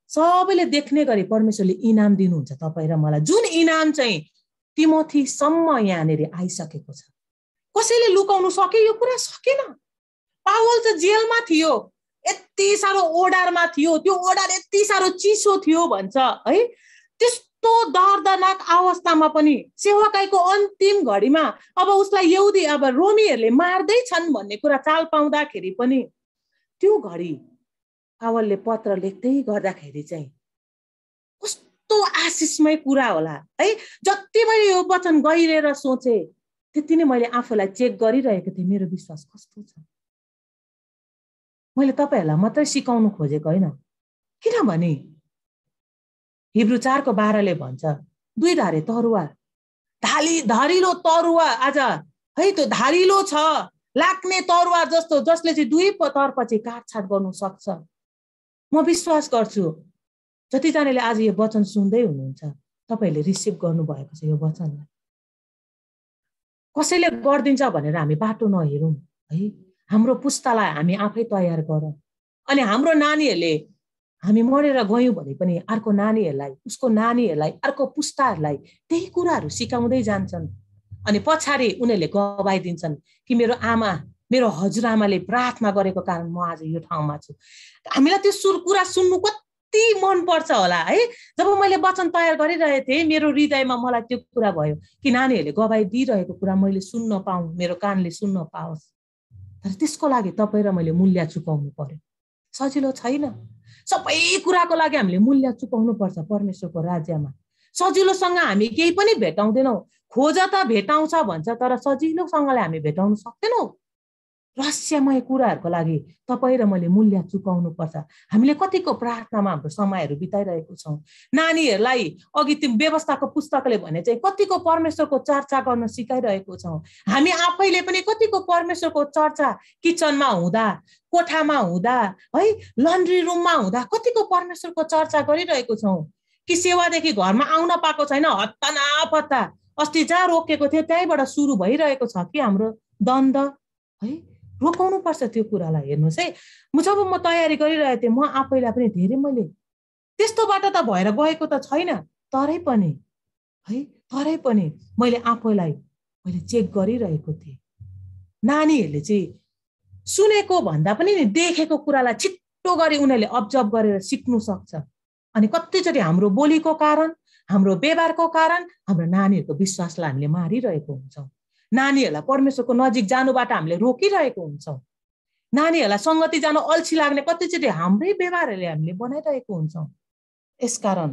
सबैले देख्ने गरी परमेश्वरले इनाम दिनुहुन्छ तपाईँ र मलाई, जुन इनाम चाहिँ तिमोथीसम्म यहाँनिर आइसकेको छ। कसैले लुकाउनु सके यो कुरा? सकेन। पावल चाहिँ जेलमा थियो, यति साह्रो ओडारमा थियो, त्यो ओडार यति साह्रो चिसो थियो भन्छ है। त्यस्तो दर्दनाक अवस्थामा पनि सेवकाईको अन्तिम घडीमा अब उसलाई यहुदी अब रोमीहरूले मार्दै छन् भन्ने कुरा चाल पाउँदाखेरि पनि त्यो घडी पावलले पत्र लेख्दै गर्दाखेरि चाहिँ कस्तो आशिषमय कुरा होला है। जति मैले यो वचन गहिरेर सोचे त्यति नै मैले आफूलाई चेक गरिरहेको थिएँ, मेरो विश्वास कस्तो छ। मैले तपाईहरुलाई मात्रै सिकाउनु खोजेको होइन, किनभने हिब्रू चारको बाह्रले भन्छ दुई धारे तरुवा, धाली धारिलो तरुवा आज है, त्यो धारिलो छ, लाग्ने तरुवा जस्तो, जसले चाहिँ दुई तर्फ चाहिँ काटछाट गर्नु सक्छ। म विश्वास गर्छु जतिजनाले आज यो वचन सुन्दै हुनुहुन्छ तपाईहरुले रिसिभ गर्नु भएको छ यो वचनलाई। कसैले गर्दिन्छ भनेर हामी बाटो नहेरौँ है। हाम्रो पुस्तालाई हामी आफै तयार गरौँ, अनि हाम्रो नानीहरूले हामी मरेर गयौँ भने पनि अर्को नानीहरूलाई, उसको नानीहरूलाई, अर्को पुस्ताहरूलाई त्यही कुराहरू सिकाउँदै जान्छन्। अनि पछाडि उनीहरूले गवाई दिन्छन् कि मेरो आमा, मेरो हजुरआमाले प्रार्थना गरेको कारण म आज यो ठाउँमा छु। हामीलाई त्यो सुर कुरा सुन्नु कति मन पर्छ होला है। जब मैले वचन तयार गरिरहेको थिएँ मेरो हृदयमा मलाई त्यो कुरा भयो कि नानीहरूले गवाई दिइरहेको कुरा मैले सुन्न पाऊँ, मेरो कानले सुन्न पाओस्। तर त्यसको लागि तपाईँ र मैले मूल्य चुकाउनु पर्यो। सजिलो छैन। सबै कुराको लागि हामीले मूल्य चुकाउनु पर्छ परमेश्वरको राज्यमा। सजिलोसँग हामी केही पनि भेटाउँदैनौँ। खोज त भेटाउँछ भन्छ, तर सजिलोसँगले हामी भेटाउन सक्दैनौँ। रहस्यमय कुराहरूको लागि तपाईँ र मैले मूल्य चुकाउनु पर्छ। हामीले कतिको प्रार्थनामा हाम्रो समयहरू बिताइरहेको छौँ। नानीहरूलाई अघि त्यो व्यवस्थाको पुस्तकले भने चाहिँ कतिको परमेश्वरको चर्चा गर्न सिकाइरहेको छौँ। हामी आफैले पनि कतिको परमेश्वरको चर्चा किचनमा हुँदा, कोठामा हुँदा है, लन्ड्री रुममा हुँदा कतिको परमेश्वरको चर्चा गरिरहेको छौँ कि सेवादेखि घरमा आउन पाएको छैन, हत्ता न पत्ता अस्ति जहाँ रोकेको थियो त्यहीँबाट सुरु भइरहेको छ कि हाम्रो द्वन्द है। रोकाउनु पर्छ त्यो कुरालाई। हेर्नुहोस् है, म जब म तयारी गरिरहेको थिएँ म आफैलाई पनि धेरै मैले त्यस्तोबाट त भएर गएको त छैन, तरै पनि है, तरै पनि मैले आफैलाई मैले चेक गरिरहेको थिएँ। नानीहरूले चाहिँ सुनेको भन्दा पनि नि देखेको कुरालाई छिट्टो गरी उनीहरूले अब्जर्भ गरेर सिक्नु सक्छ। अनि कतिचोटि हाम्रो बोलीको कारण, हाम्रो व्यवहारको कारण हाम्रो नानीहरूको विश्वासलाई हामीले मारिरहेको हुन्छौँ। नानीहरूलाई परमेश्वरको नजिक जानुबाट हामीले रोकिरहेको हुन्छौँ। नानीहरूलाई सङ्गति जानु अल्छी लाग्ने कतिचोटि हाम्रै व्यवहारहरूले हामीले बनाइरहेको हुन्छौँ। यसकारण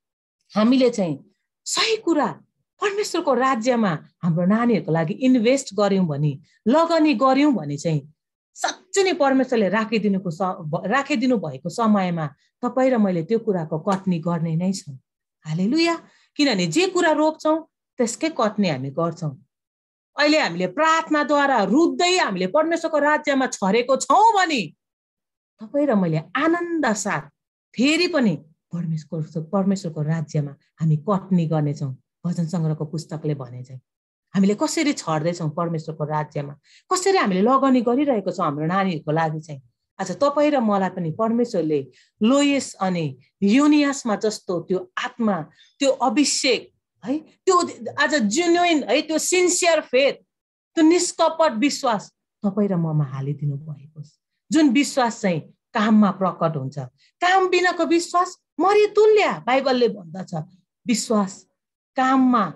हामीले चाहिँ सही कुरा परमेश्वरको राज्यमा हाम्रो नानीहरूको लागि इन्भेस्ट गर्यौँ भने, लगनी गर्यौँ भने चाहिँ साँच्चै नै परमेश्वरले राखिदिनुको राखिदिनु भएको समयमा तपाईँ र मैले त्यो कुराको कटनी गर्ने नै छौँ। हालेलुया। किनभने जे कुरा रोप्छौँ त्यसकै कटनी हामी गर्छौँ। अहिले हामीले प्रार्थनाद्वारा रुच्दै हामीले परमेश्वरको राज्यमा छरेको छौँ भने तपाईँ र मैले आनन्द साथ फेरि पनि परमेश्वर परमेश्वरको राज्यमा हामी कटनी गर्नेछौँ। भजन सङ्ग्रहको पुस्तकले भने चाहिँ हामीले कसरी छर्दैछौँ परमेश्वरको राज्यमा, कसरी हामीले लगनी गरिरहेको छौँ हाम्रो नानीहरूको लागि चाहिँ। आज तपाईँ र मलाई पनि परमेश्वरले लोयस अनि युनियासमा जस्तो त्यो आत्मा, त्यो अभिषेक है, त्यो आज जेन्युइन है, त्यो सिन्सियर फेथ, त्यो निष्कपट विश्वास तपाईँ र ममा हालिदिनु भएको छ। जुन विश्वास चाहिँ काममा प्रकट हुन्छ। काम बिनाको विश्वास मरितुल्य बाइबलले भन्दछ। विश्वास काममा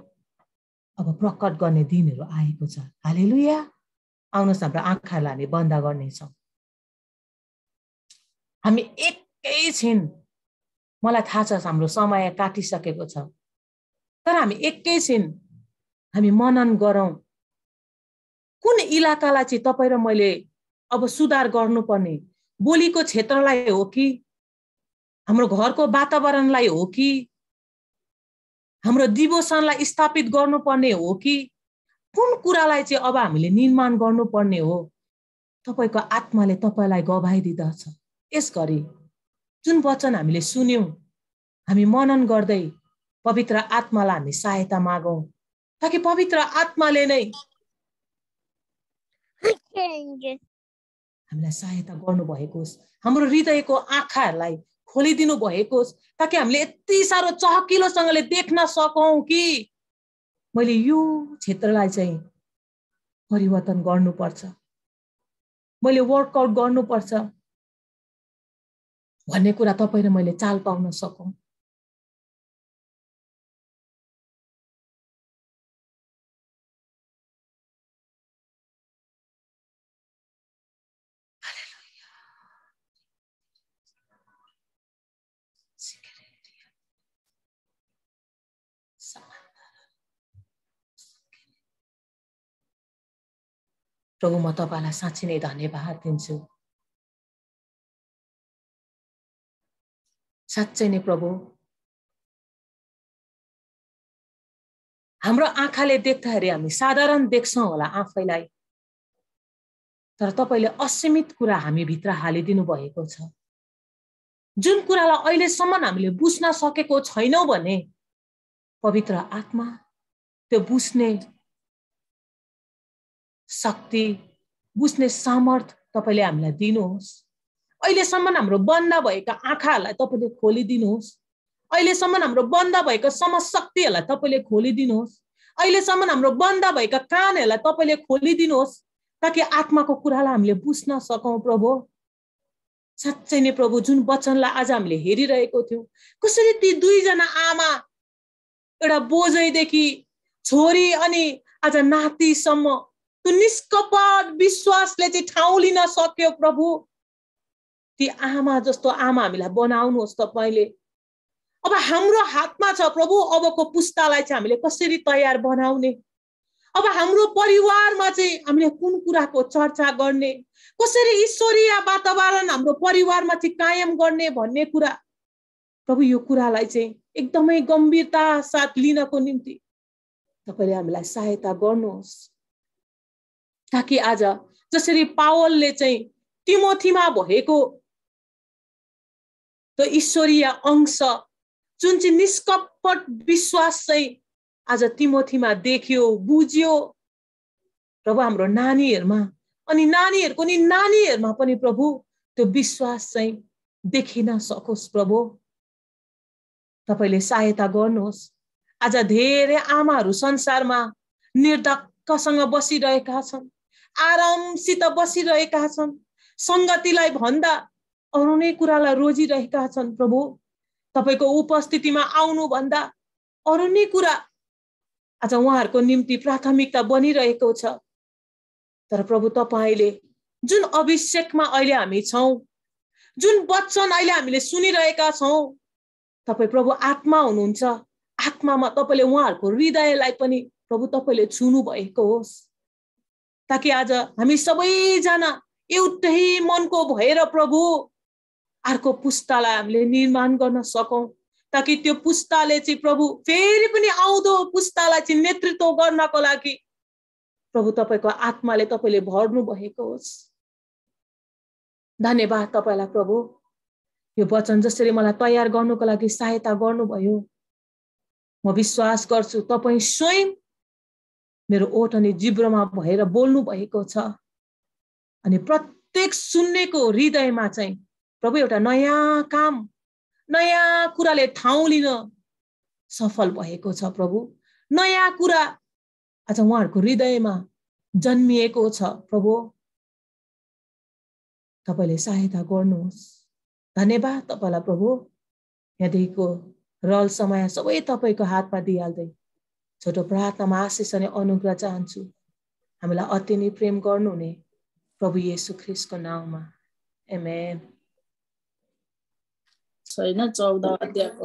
अब प्रकट गर्ने दिनहरू आएको छ। हालेलुया। आउनुहोस् हाम्रो आँखालाई हामी बन्द गर्नेछौँ। हामी एकैछिन, मलाई थाहा छ हाम्रो समय काटिसकेको छ, तर हामी एकैछिन हामी मनन गरौँ कुन इलाकालाई चाहिँ तपाईँ र मैले अब सुधार गर्नुपर्ने, बोलीको क्षेत्रलाई हो कि हाम्रो घरको वातावरणलाई हो कि हाम्रो डिभोसनलाई स्थापित गर्नुपर्ने हो कि कुन कुरालाई चाहिँ अब हामीले निर्माण गर्नुपर्ने हो। तपाईँको आत्माले तपाईँलाई गवाई दिँदछ। यसगरी जुन वचन हामीले सुन्यौँ हामी मनन गर्दै पवित्र आत्मालाई हामी सहायता मागौँ ताकि पवित्र आत्माले नै हामीलाई सहायता गर्नुभएको होस्। हाम्रो हृदयको आँखाहरूलाई खोलिदिनु भएको होस्, ताकि हामीले यति साह्रो चहकिलोसँगले देख्न सकौं कि मैले यो क्षेत्रलाई चाहिँ परिवर्तन गर्नुपर्छ, मैले वर्कआउट गर्नुपर्छ भन्ने कुरा तपाईँ र मैले चाल पाउन सकौं। प्रभु, म तपाईलाई साँच्चै नै धन्यवाद दिन्छु। साँच्चै नै प्रभु, हाम्रो आँखाले देख्दाखेरि हामी साधारण देख्छौं होला आफैलाई, तर तपाईले असीमित कुरा हामी भित्र हालिदिनु भएको छ। जुन कुरालाई अहिलेसम्म हामीले बुझ्न सकेको छैनौं भने पवित्र आत्मा त्यो बुझ्ने शक्ति, बुझ्ने सामर्थ तपाईले हामीलाई दिनुहोस्। अहिलेसम्म हाम्रो बन्द भएका आँखाहरूलाई तपाईले खोलिदिनुहोस्। अहिलेसम्म हाम्रो बन्द भएका समशक्तिहरूलाई तपाईले खोलिदिनुहोस्। अहिलेसम्म हाम्रो बन्द भएका कानहरूलाई तपाईले खोलिदिनुहोस्, ताकि आत्माको कुरालाई हामीले बुझ्न सकौं। प्रभु, साँच्चै नै प्रभु, जुन वचनलाई आज हामीले हेरिरहेको थियौं, कसरी ती दुईजना आमा एउटा बोझैदेखि छोरी अनि आज नातिसम्म त्यो निष्कपट विश्वासले चाहिँ ठाउँ लिन सक्यो। प्रभु, ती आमा जस्तो आमा हामीलाई बनाउनुहोस् तपाईले। अब हाम्रो हातमा छ प्रभु, अबको पुस्तालाई चाहिँ हामीले कसरी तयार बनाउने, अब हाम्रो परिवारमा चाहिँ हामीले कुन कुराको चर्चा गर्ने, कसरी ईश्वरीय वातावरण हाम्रो परिवारमा चाहिँ कायम गर्ने भन्ने कुरा प्रभु, यो कुरालाई चाहिँ एकदमै गम्भीरता साथ लिनको निम्ति तपाईले हामीलाई सहायता गर्नुहोस्, ताकि आज जसरी पावलले चाहिँ तिमोथीमा भएको त्यो ईश्वरीय अंश, जुन चाहिँ निष्कपट विश्वास चाहिँ आज तिमोथीमा देखियो, बुझ्यो प्रभु, हाम्रो नानीहरुमा अनि नानीहरुको नि नानीहरुमा पनि प्रभु त्यो विश्वास चाहिँ देखिन सकोस्। प्रभु, तपाईले सहायता गर्नुहोस्। आज धेरै आमाहरू संसारमा निर्धक्कसँग बसिरहेका छन्, आरामसित बसिरहेका छन्, संगतिलाई भन्दा अरु नै कुरालाई रोजिरहेका छन्। प्रभु, तपाईको उपस्थितिमा आउनु भन्दा अरु नै कुरा आज उहाँहरुको निम्ति प्राथमिकता बनिरहेको छ। तर प्रभु, तपाईले जुन अभिषेकमा अहिले हामी छौं, जुन वचन अहिले हामीले सुनिरहेका छौं, तपाई प्रभु आत्मा हुनुहुन्छ। आत्मामा तपाईले उहाँहरुको हृदयलाई पनि प्रभु तपाईले छुनु भएको होस्, ताकि आज हामी सबैजना एउटै मनको भएर प्रभु अर्को पुस्तालाई हामीले निर्माण गर्न सकौं, ताकि त्यो पुस्ताले चाहिँ प्रभु फेरि पनि आउँदो पुस्तालाई चाहिँ नेतृत्व गर्नको लागि प्रभु तपाईको आत्माले तपाईले भर्नु भएको होस्। धन्यवाद तपाईलाई प्रभु, यो वचन जसरी मलाई तयार गर्नको लागि सहायता गर्नुभयो, म विश्वास गर्छु तपाई स्वयं मेरो ओठ अनि जिब्रोमा भएर बोल्नु भएको छ, अनि प्रत्येक सुन्नेको हृदयमा चाहिँ प्रभु एउटा नयाँ काम, नयाँ कुराले ठाउँ लिन सफल भएको छ। प्रभु, नयाँ कुरा आज उहाँहरुको हृदयमा जन्मिएको छ। प्रभु, तपाईले सहायता गर्नुहोस्। धन्यवाद तपाईलाई प्रभु। यहाँदेखिको रल समय सबै तपाईको हातमा दिइहाल्दै छोटो प्रार्थनामा आशिष अनि अनुग्रह चाहन्छु। हामीलाई अति नै प्रेम गर्नुहुने प्रभु येशू ख्रीष्टको नाममा, आमेन। छैन चौध अध्यायको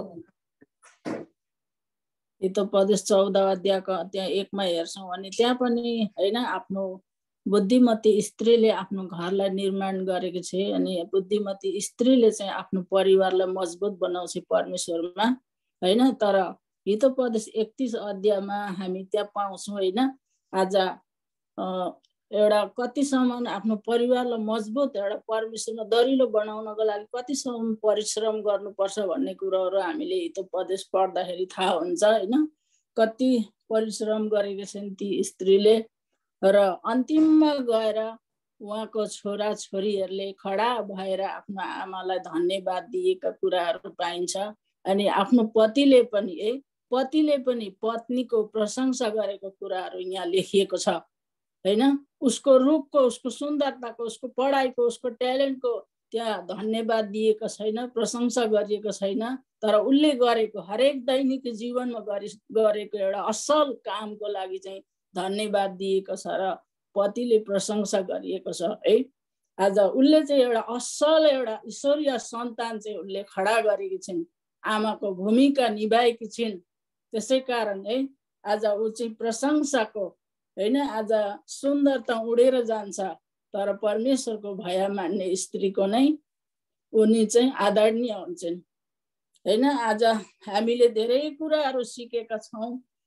हितोपदेश चौध अध्यायको त्यहाँ एकमा हेर्छौं भने त्यहाँ पनि हैन आफ्नो बुद्धिमती स्त्रीले आफ्नो घरलाई निर्माण गरेको छ, अनि बुद्धिमती स्त्रीले चाहिँ आफ्नो परिवारलाई मजबुत बनाउँछ परमेश्वरमा हैन। तर हितोपदेश एकतीस अध्यायमा हामी त्यहाँ पाउँछौं हैन, आज एउटा कतिसम्म आफ्नो परिवारलाई मजबुत एउटा परमेश्वरमा दरिलो बनाउनको लागि कतिसम्म परिश्रम गर्नुपर्छ भन्ने कुराहरू हामीले हितोपदेश पढ्दाखेरि थाहा हुन्छ हैन। कति परिश्रम गरेका छन् ती स्त्रीले, र अन्तिममा गएर उहाँको छोरा छोरीहरूले खडा भएर आफ्नो आमालाई धन्यवाद दिएका कुराहरू पाइन्छ। अनि आफ्नो पतिले पनि है पतिले पनि पत्नीको प्रशंसा गरेको कुराहरू यहाँ लेखिएको छ हैन। उसको रूपको, उसको सुन्दरताको, उसको पढाइको, उसको ट्यालेन्टको त्यहाँ धन्यवाद दिएको छैन, प्रशंसा गरिएको छैन। तर उसले गरेको हरेक दैनिक जीवनमा गरेको एउटा असल कामको लागि चाहिँ धन्यवाद दिएको छ र पतिले प्रशंसा गरिएको छ है। आज उसले चाहिँ एउटा असल एउटा ईश्वरीय सन्तान चाहिँ उसले खडा गरेकी छिन्, आमाको भूमिका निभाएकी छिन्। त्यसै कारण है आज ऊ चाहिँ प्रशंसाको हैन, आज सुन्दरता उडेर जान्छ। तर परमेश्वरको भय मान्ने स्त्रीको नै उनी चाहिँ आदरणीय हुन्छन् हैन। आज हामीले धेरै कुराहरू सिकेका छौँ।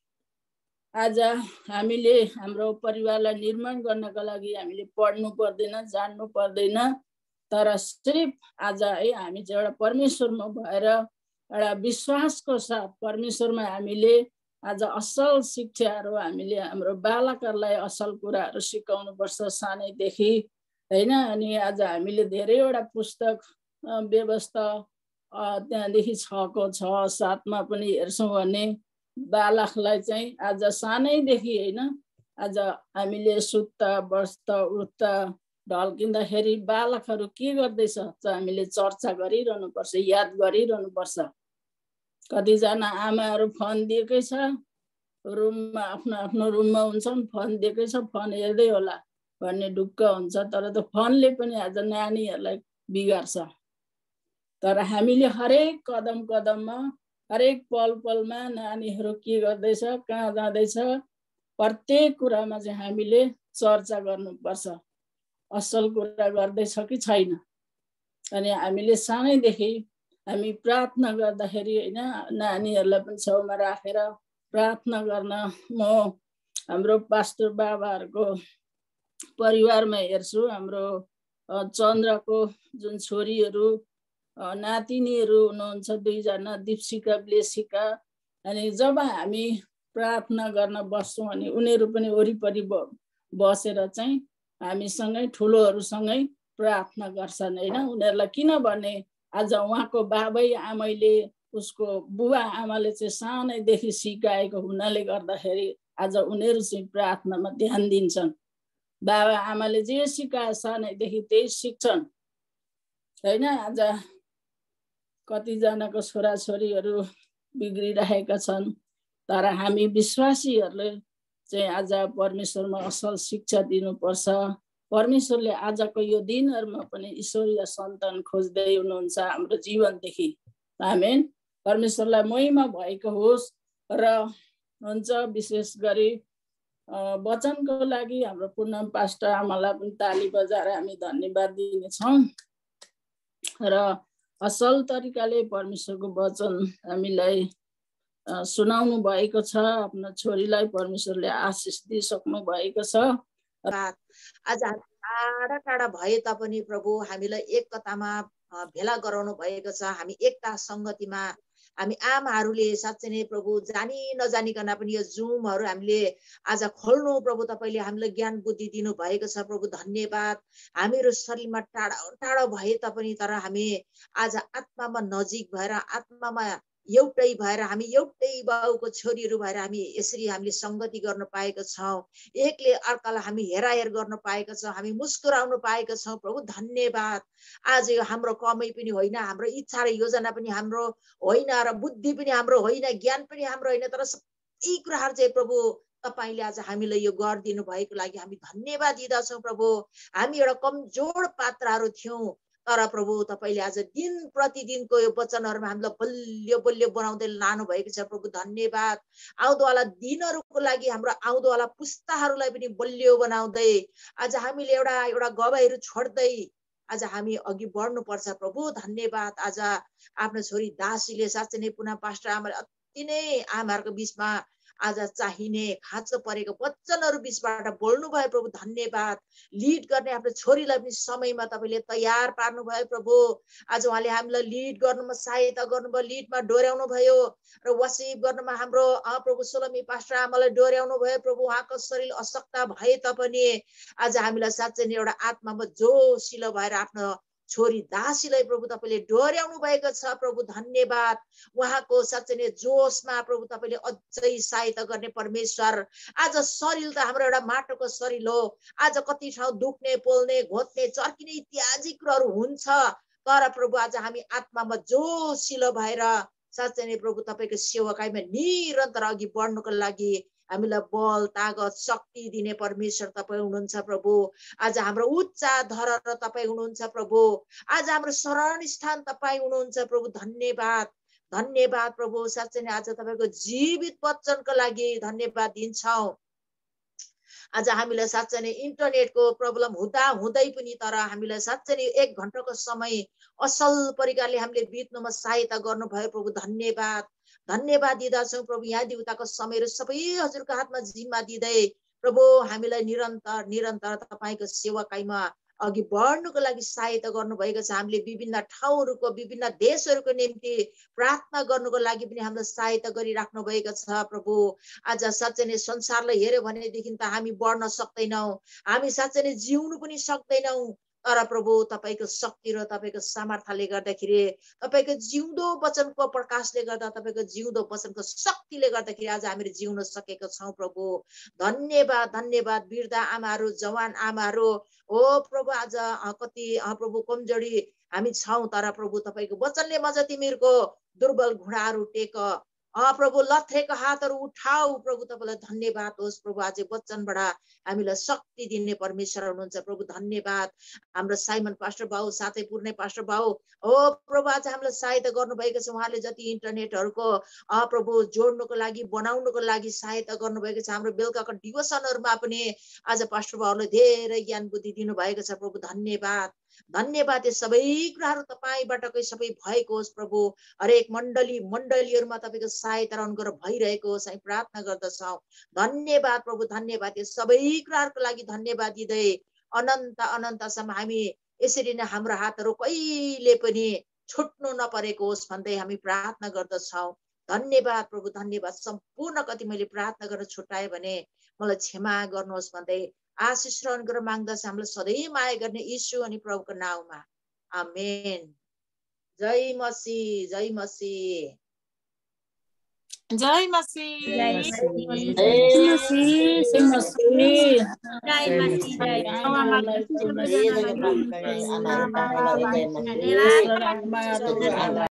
आज हामीले हाम्रो परिवारलाई निर्माण गर्नका लागि हामीले पढ्नु पर्दैन, जान्नु पर्दैन। तर सिर्फ आज है हामी चाहिँ एउटा परमेश्वरमा भएर एउटा विश्वासको साथ परमेश्वरमा हामीले आज असल शिक्षाहरू हामीले हाम्रो बालकहरूलाई असल कुराहरू सिकाउनु पर्छ सानैदेखि हैन। अनि आज हामीले धेरैवटा पुस्तक व्यवस्था त्यहाँदेखि छको छ सातमा पनि हेर्छौँ भने बालकलाई चाहिँ आज सानैदेखि हैन, आज हामीले सुत्ता बस्दा उठ्दा ढल्किँदाखेरि बालकहरू के गर्दैछ हामीले चर्चा गरिरहनु पर्छ, याद गरिरहनु पर्छ। कतिजना आमाहरू फोन दिएकै छ, रुममा आफ्नो आफ्नो रुममा हुन्छन्, फोन दिएकै छ, फोन हेर्दै होला भन्ने ढुक्क हुन्छ। तर त्यो फोनले पनि आज नानीहरूलाई बिगार्छ। तर हामीले हरेक कदम कदममा, हरेक पल पलमा नानीहरू के गर्दैछ, कहाँ जाँदैछ, प्रत्येक कुरामा चाहिँ हामीले चर्चा गर्नुपर्छ, असल कुरा गर्दैछ कि छैन। अनि हामीले सानैदेखि हामी प्रार्थना गर्दाखेरि हैन, नानीहरूलाई पनि छेउमा राखेर प्रार्थना गर्न म हाम्रो पास्टर बाबाहरूको परिवारमा हेर्छु। हाम्रो चन्द्रको जुन छोरीहरू नातिनीहरू हुनुहुन्छ दुईजना, दीप्सिका ब्लेसिका। अनि जब हामी प्रार्थना गर्न बस्छौँ अनि उनीहरू पनि वरिपरि बसेर चाहिँ हामीसँगै ठुलोहरूसँगै प्रार्थना गर्छन् हैन। उनीहरूलाई किनभने आज उहाँको बाबै आमैले, उसको बुबा आमाले चाहिँ सानैदेखि सिकाएको हुनाले गर्दाखेरि आज उनीहरू चाहिँ प्रार्थनामा ध्यान दिन्छन्। बाबा आमाले जे सिकाए सानैदेखि त्यही सिक्छन् हैन। आज कतिजनाको छोराछोरीहरू बिग्रिरहेका छन्। तर हामी विश्वासीहरूले चाहिँ आज परमेश्वरमा असल शिक्षा दिनुपर्छ। परमेश्वरले आजको यो दिनहरूमा पनि ईश्वरीय सन्तान खोज्दै हुनुहुन्छ हाम्रो जीवनदेखि। आमेन। परमेश्वरलाई महिमा भएको होस्। र हुन्छ विशेष गरी वचनको लागि हाम्रो पूर्णम पास्टर आमालाई पनि ताली बजाएर हामी धन्यवाद दिनेछौँ। र असल तरिकाले परमेश्वरको वचन हामीलाई सुनाउनु भएको छ। आफ्नो छोरीलाई परमेश्वरले आशिष दिइसक्नु भएको छ। आज टाढा टाढा भए तापनि प्रभु हामीलाई एकतामा भेला गराउनु भएको छ। हामी एकता संगतिमा हामी आमाहरूले साँच्चै नै प्रभु जानी नजानिकन पनि यो जुमहरू हामीले आज खोल्नु प्रभु तपाईँले हामीलाई ज्ञान बुद्धि दिनु भएको छ। प्रभु धन्यवाद। हामीहरू शरीरमा टाढा टाढा भए तापनि तर हामी आज आत्मामा नजिक भएर, आत्मामा एउटै भएर, हामी एउटै बाउको छोरीहरू भएर हामी यसरी हामीले संगति गर्न पाएका छौँ। एकले अर्कालाई हामी हेराहेर गर्न पाएका छौँ, हामी मुस्कुराउनु पाएका छौँ। प्रभु धन्यवाद। आज यो हाम्रो कमै पनि होइन, हाम्रो इच्छा र योजना पनि हाम्रो होइन, र बुद्धि पनि हाम्रो होइन, ज्ञान पनि हाम्रो होइन। तर सबै कुराहरू चाहिँ प्रभु तपाईँले आज हामीलाई यो गरिदिनु भएको लागि हामी धन्यवाद दिँदछौँ। प्रभु हामी एउटा कमजोर पात्रहरू थियौँ, तर प्रभु तपाईँले आज दिन प्रतिदिनको यो वचनहरूमा हामीलाई बलियो बलियो बनाउँदै लानु भएको छ। प्रभु धन्यवाद। आउँदोवाला दिनहरूको लागि हाम्रो आउँदोवाला पुस्ताहरूलाई पनि बलियो बनाउँदै आज हामीले एउटा एउटा गवाईहरू छोड्दै आज हामी अघि बढ्नुपर्छ। प्रभु धन्यवाद। आज आफ्नो छोरी दासीले साँच्चै नै पुनः पास्टर आमाले अति नै आमाहरूको बिचमा आज चाहिने खाँचो परेको वचनहरू बिचबाट बोल्नुभयो प्रभु धन्यवाद। लिड गर्ने आफ्नो छोरीलाई पनि समयमा तपाईँले तयार पार्नुभयो प्रभु। आज उहाँले हामीलाई लिड गर्नुमा सहायता गर्नुभयो, लिडमा डोर्याउनु भयो र वर्शिप गर्नुमा हाम्रो प्रभु सोलोमी पास्टर आमालाई डोर्याउनु भयो प्रभु। उहाँको शरीर अशक्त भए तापनि आज हामीलाई साँच्चै नै एउटा आत्मामा जोसिलो भएर आफ्नो छोरी दासीलाई प्रभु तपाईँले डोर्याउनु भएको छ प्रभु धन्यवाद। उहाँको साँच्चै नै जोसमा प्रभु तपाईँले अझै सहायता गर्ने परमेश्वर। आज शरीर त हाम्रो एउटा माटोको शरीर हो। आज कति ठाउँ दुख्ने, पोल्ने, घोत्ने, चर्किने इत्यादि कुराहरू हुन्छ, तर प्रभु आज हामी आत्मामा जोसिलो भएर साँच्चै नै प्रभु तपाईँको सेवकाईमा निरन्तर अघि बढ्नुको लागि हामीलाई बल, तागत, शक्ति दिने परमेश्वर तपाईँ हुनुहुन्छ प्रभु। आज हाम्रो उच्च धरहरा तपाईँ हुनुहुन्छ प्रभु। आज हाम्रो शरण स्थान तपाईँ हुनुहुन्छ प्रभु धन्यवाद। धन्यवाद प्रभु। साँच्चै नै आज तपाईँको जीवित वचनको लागि धन्यवाद दिन्छौँ। आज हामीलाई साँच्चै नै इन्टरनेटको प्रब्लम हुँदा हुँदै पनि तर हामीलाई साँच्चै नै एक घण्टाको समय असल प्रकारले हामीले बित्नुमा सहायता गर्नुभयो प्रभु धन्यवाद। धन्यवाद दिँदछौँ प्रभु। यहाँ देवताको समयहरू सबै हजुरको हातमा जिम्मा दिँदै प्रभु हामीलाई निरन्तर निरन्तर तपाईँको सेवाकाईमा अघि बढ्नुको लागि सहायता गर्नुभएको छ। हामीले विभिन्न ठाउँहरूको, विभिन्न देशहरूको निम्ति प्रार्थना गर्नुको लागि पनि हामीलाई सहायता गरिराख्नु भएको छ प्रभु। आज साँच्चै नै संसारलाई हेऱ्यो भनेदेखि त हामी बढ्न सक्दैनौँ, हामी साँच्चै नै जिउनु पनि सक्दैनौँ, तर प्रभु तपाईँको शक्ति र तपाईँको सामर्थ्यले गर्दाखेरि, तपाईँको जिउँदो वचनको प्रकाशले गर्दा, तपाईँको जिउँदो वचनको शक्तिले गर्दाखेरि आज हामीले जिउन सकेका छौँ प्रभु। धन्यवाद धन्यवाद। वृद्ध आमाहरू, जवान आमाहरू हो प्रभु, आज कति प्रभु कमजोरी हामी छौँ, तर प्रभु तपाईँको वचनले मज तिमीहरूको दुर्बल घुँडाहरू टेक, अँ प्रभु लथेको हातहरू उठाऊ प्रभु। तपाईँलाई धन्यवाद होस् प्रभु। आज वचनबाट हामीलाई शक्ति दिने परमेश्वर हुनुहुन्छ प्रभु धन्यवाद। हाम्रो साइमन पास्टर बाउ, साथै पूर्णे पास्टर बाउ हो प्रभु, आज हामीलाई सहायता गर्नुभएको छ। उहाँले जति इन्टरनेटहरूको अँ प्रभु जोड्नुको लागि, बनाउनुको लागि सहायता गर्नुभएको छ। हाम्रो बेलुकाको डिभोसनहरूमा पनि आज पास्टर बाउले धेरै ज्ञान बुद्धि दिनुभएको छ प्रभु धन्यवाद। धन्यवाद। यो सबै कुराहरू तपाईँबाटकै सबै भएको होस् प्रभु। हरेक मण्डली मण्डलीहरूमा तपाईँको सहायता अनुग्रह भइरहेको होस् हामी प्रार्थना गर्दछौँ। धन्यवाद प्रभु धन्यवाद। यो सबै कुराहरूको लागि धन्यवाद दिँदै अनन्त अनन्तसम्म हामी यसरी नै हाम्रो हातहरू कहिले पनि छुट्नु नपरेको होस् भन्दै हामी प्रार्थना गर्दछौँ। धन्यवाद प्रभु धन्यवाद। सम्पूर्ण कति मैले प्रार्थना गरेर छुट्याएँ भने मलाई क्षमा गर्नुहोस् भन्दै आशिष र अनुग्रह माग्दछ हामीलाई सधैँ माया गर्ने यीशु अनि प्रभुको नाउँमा आमेन। जय मसीह, जय मसीह, जय मसीह, जय मसीह, जय मसीह, जय मसीह।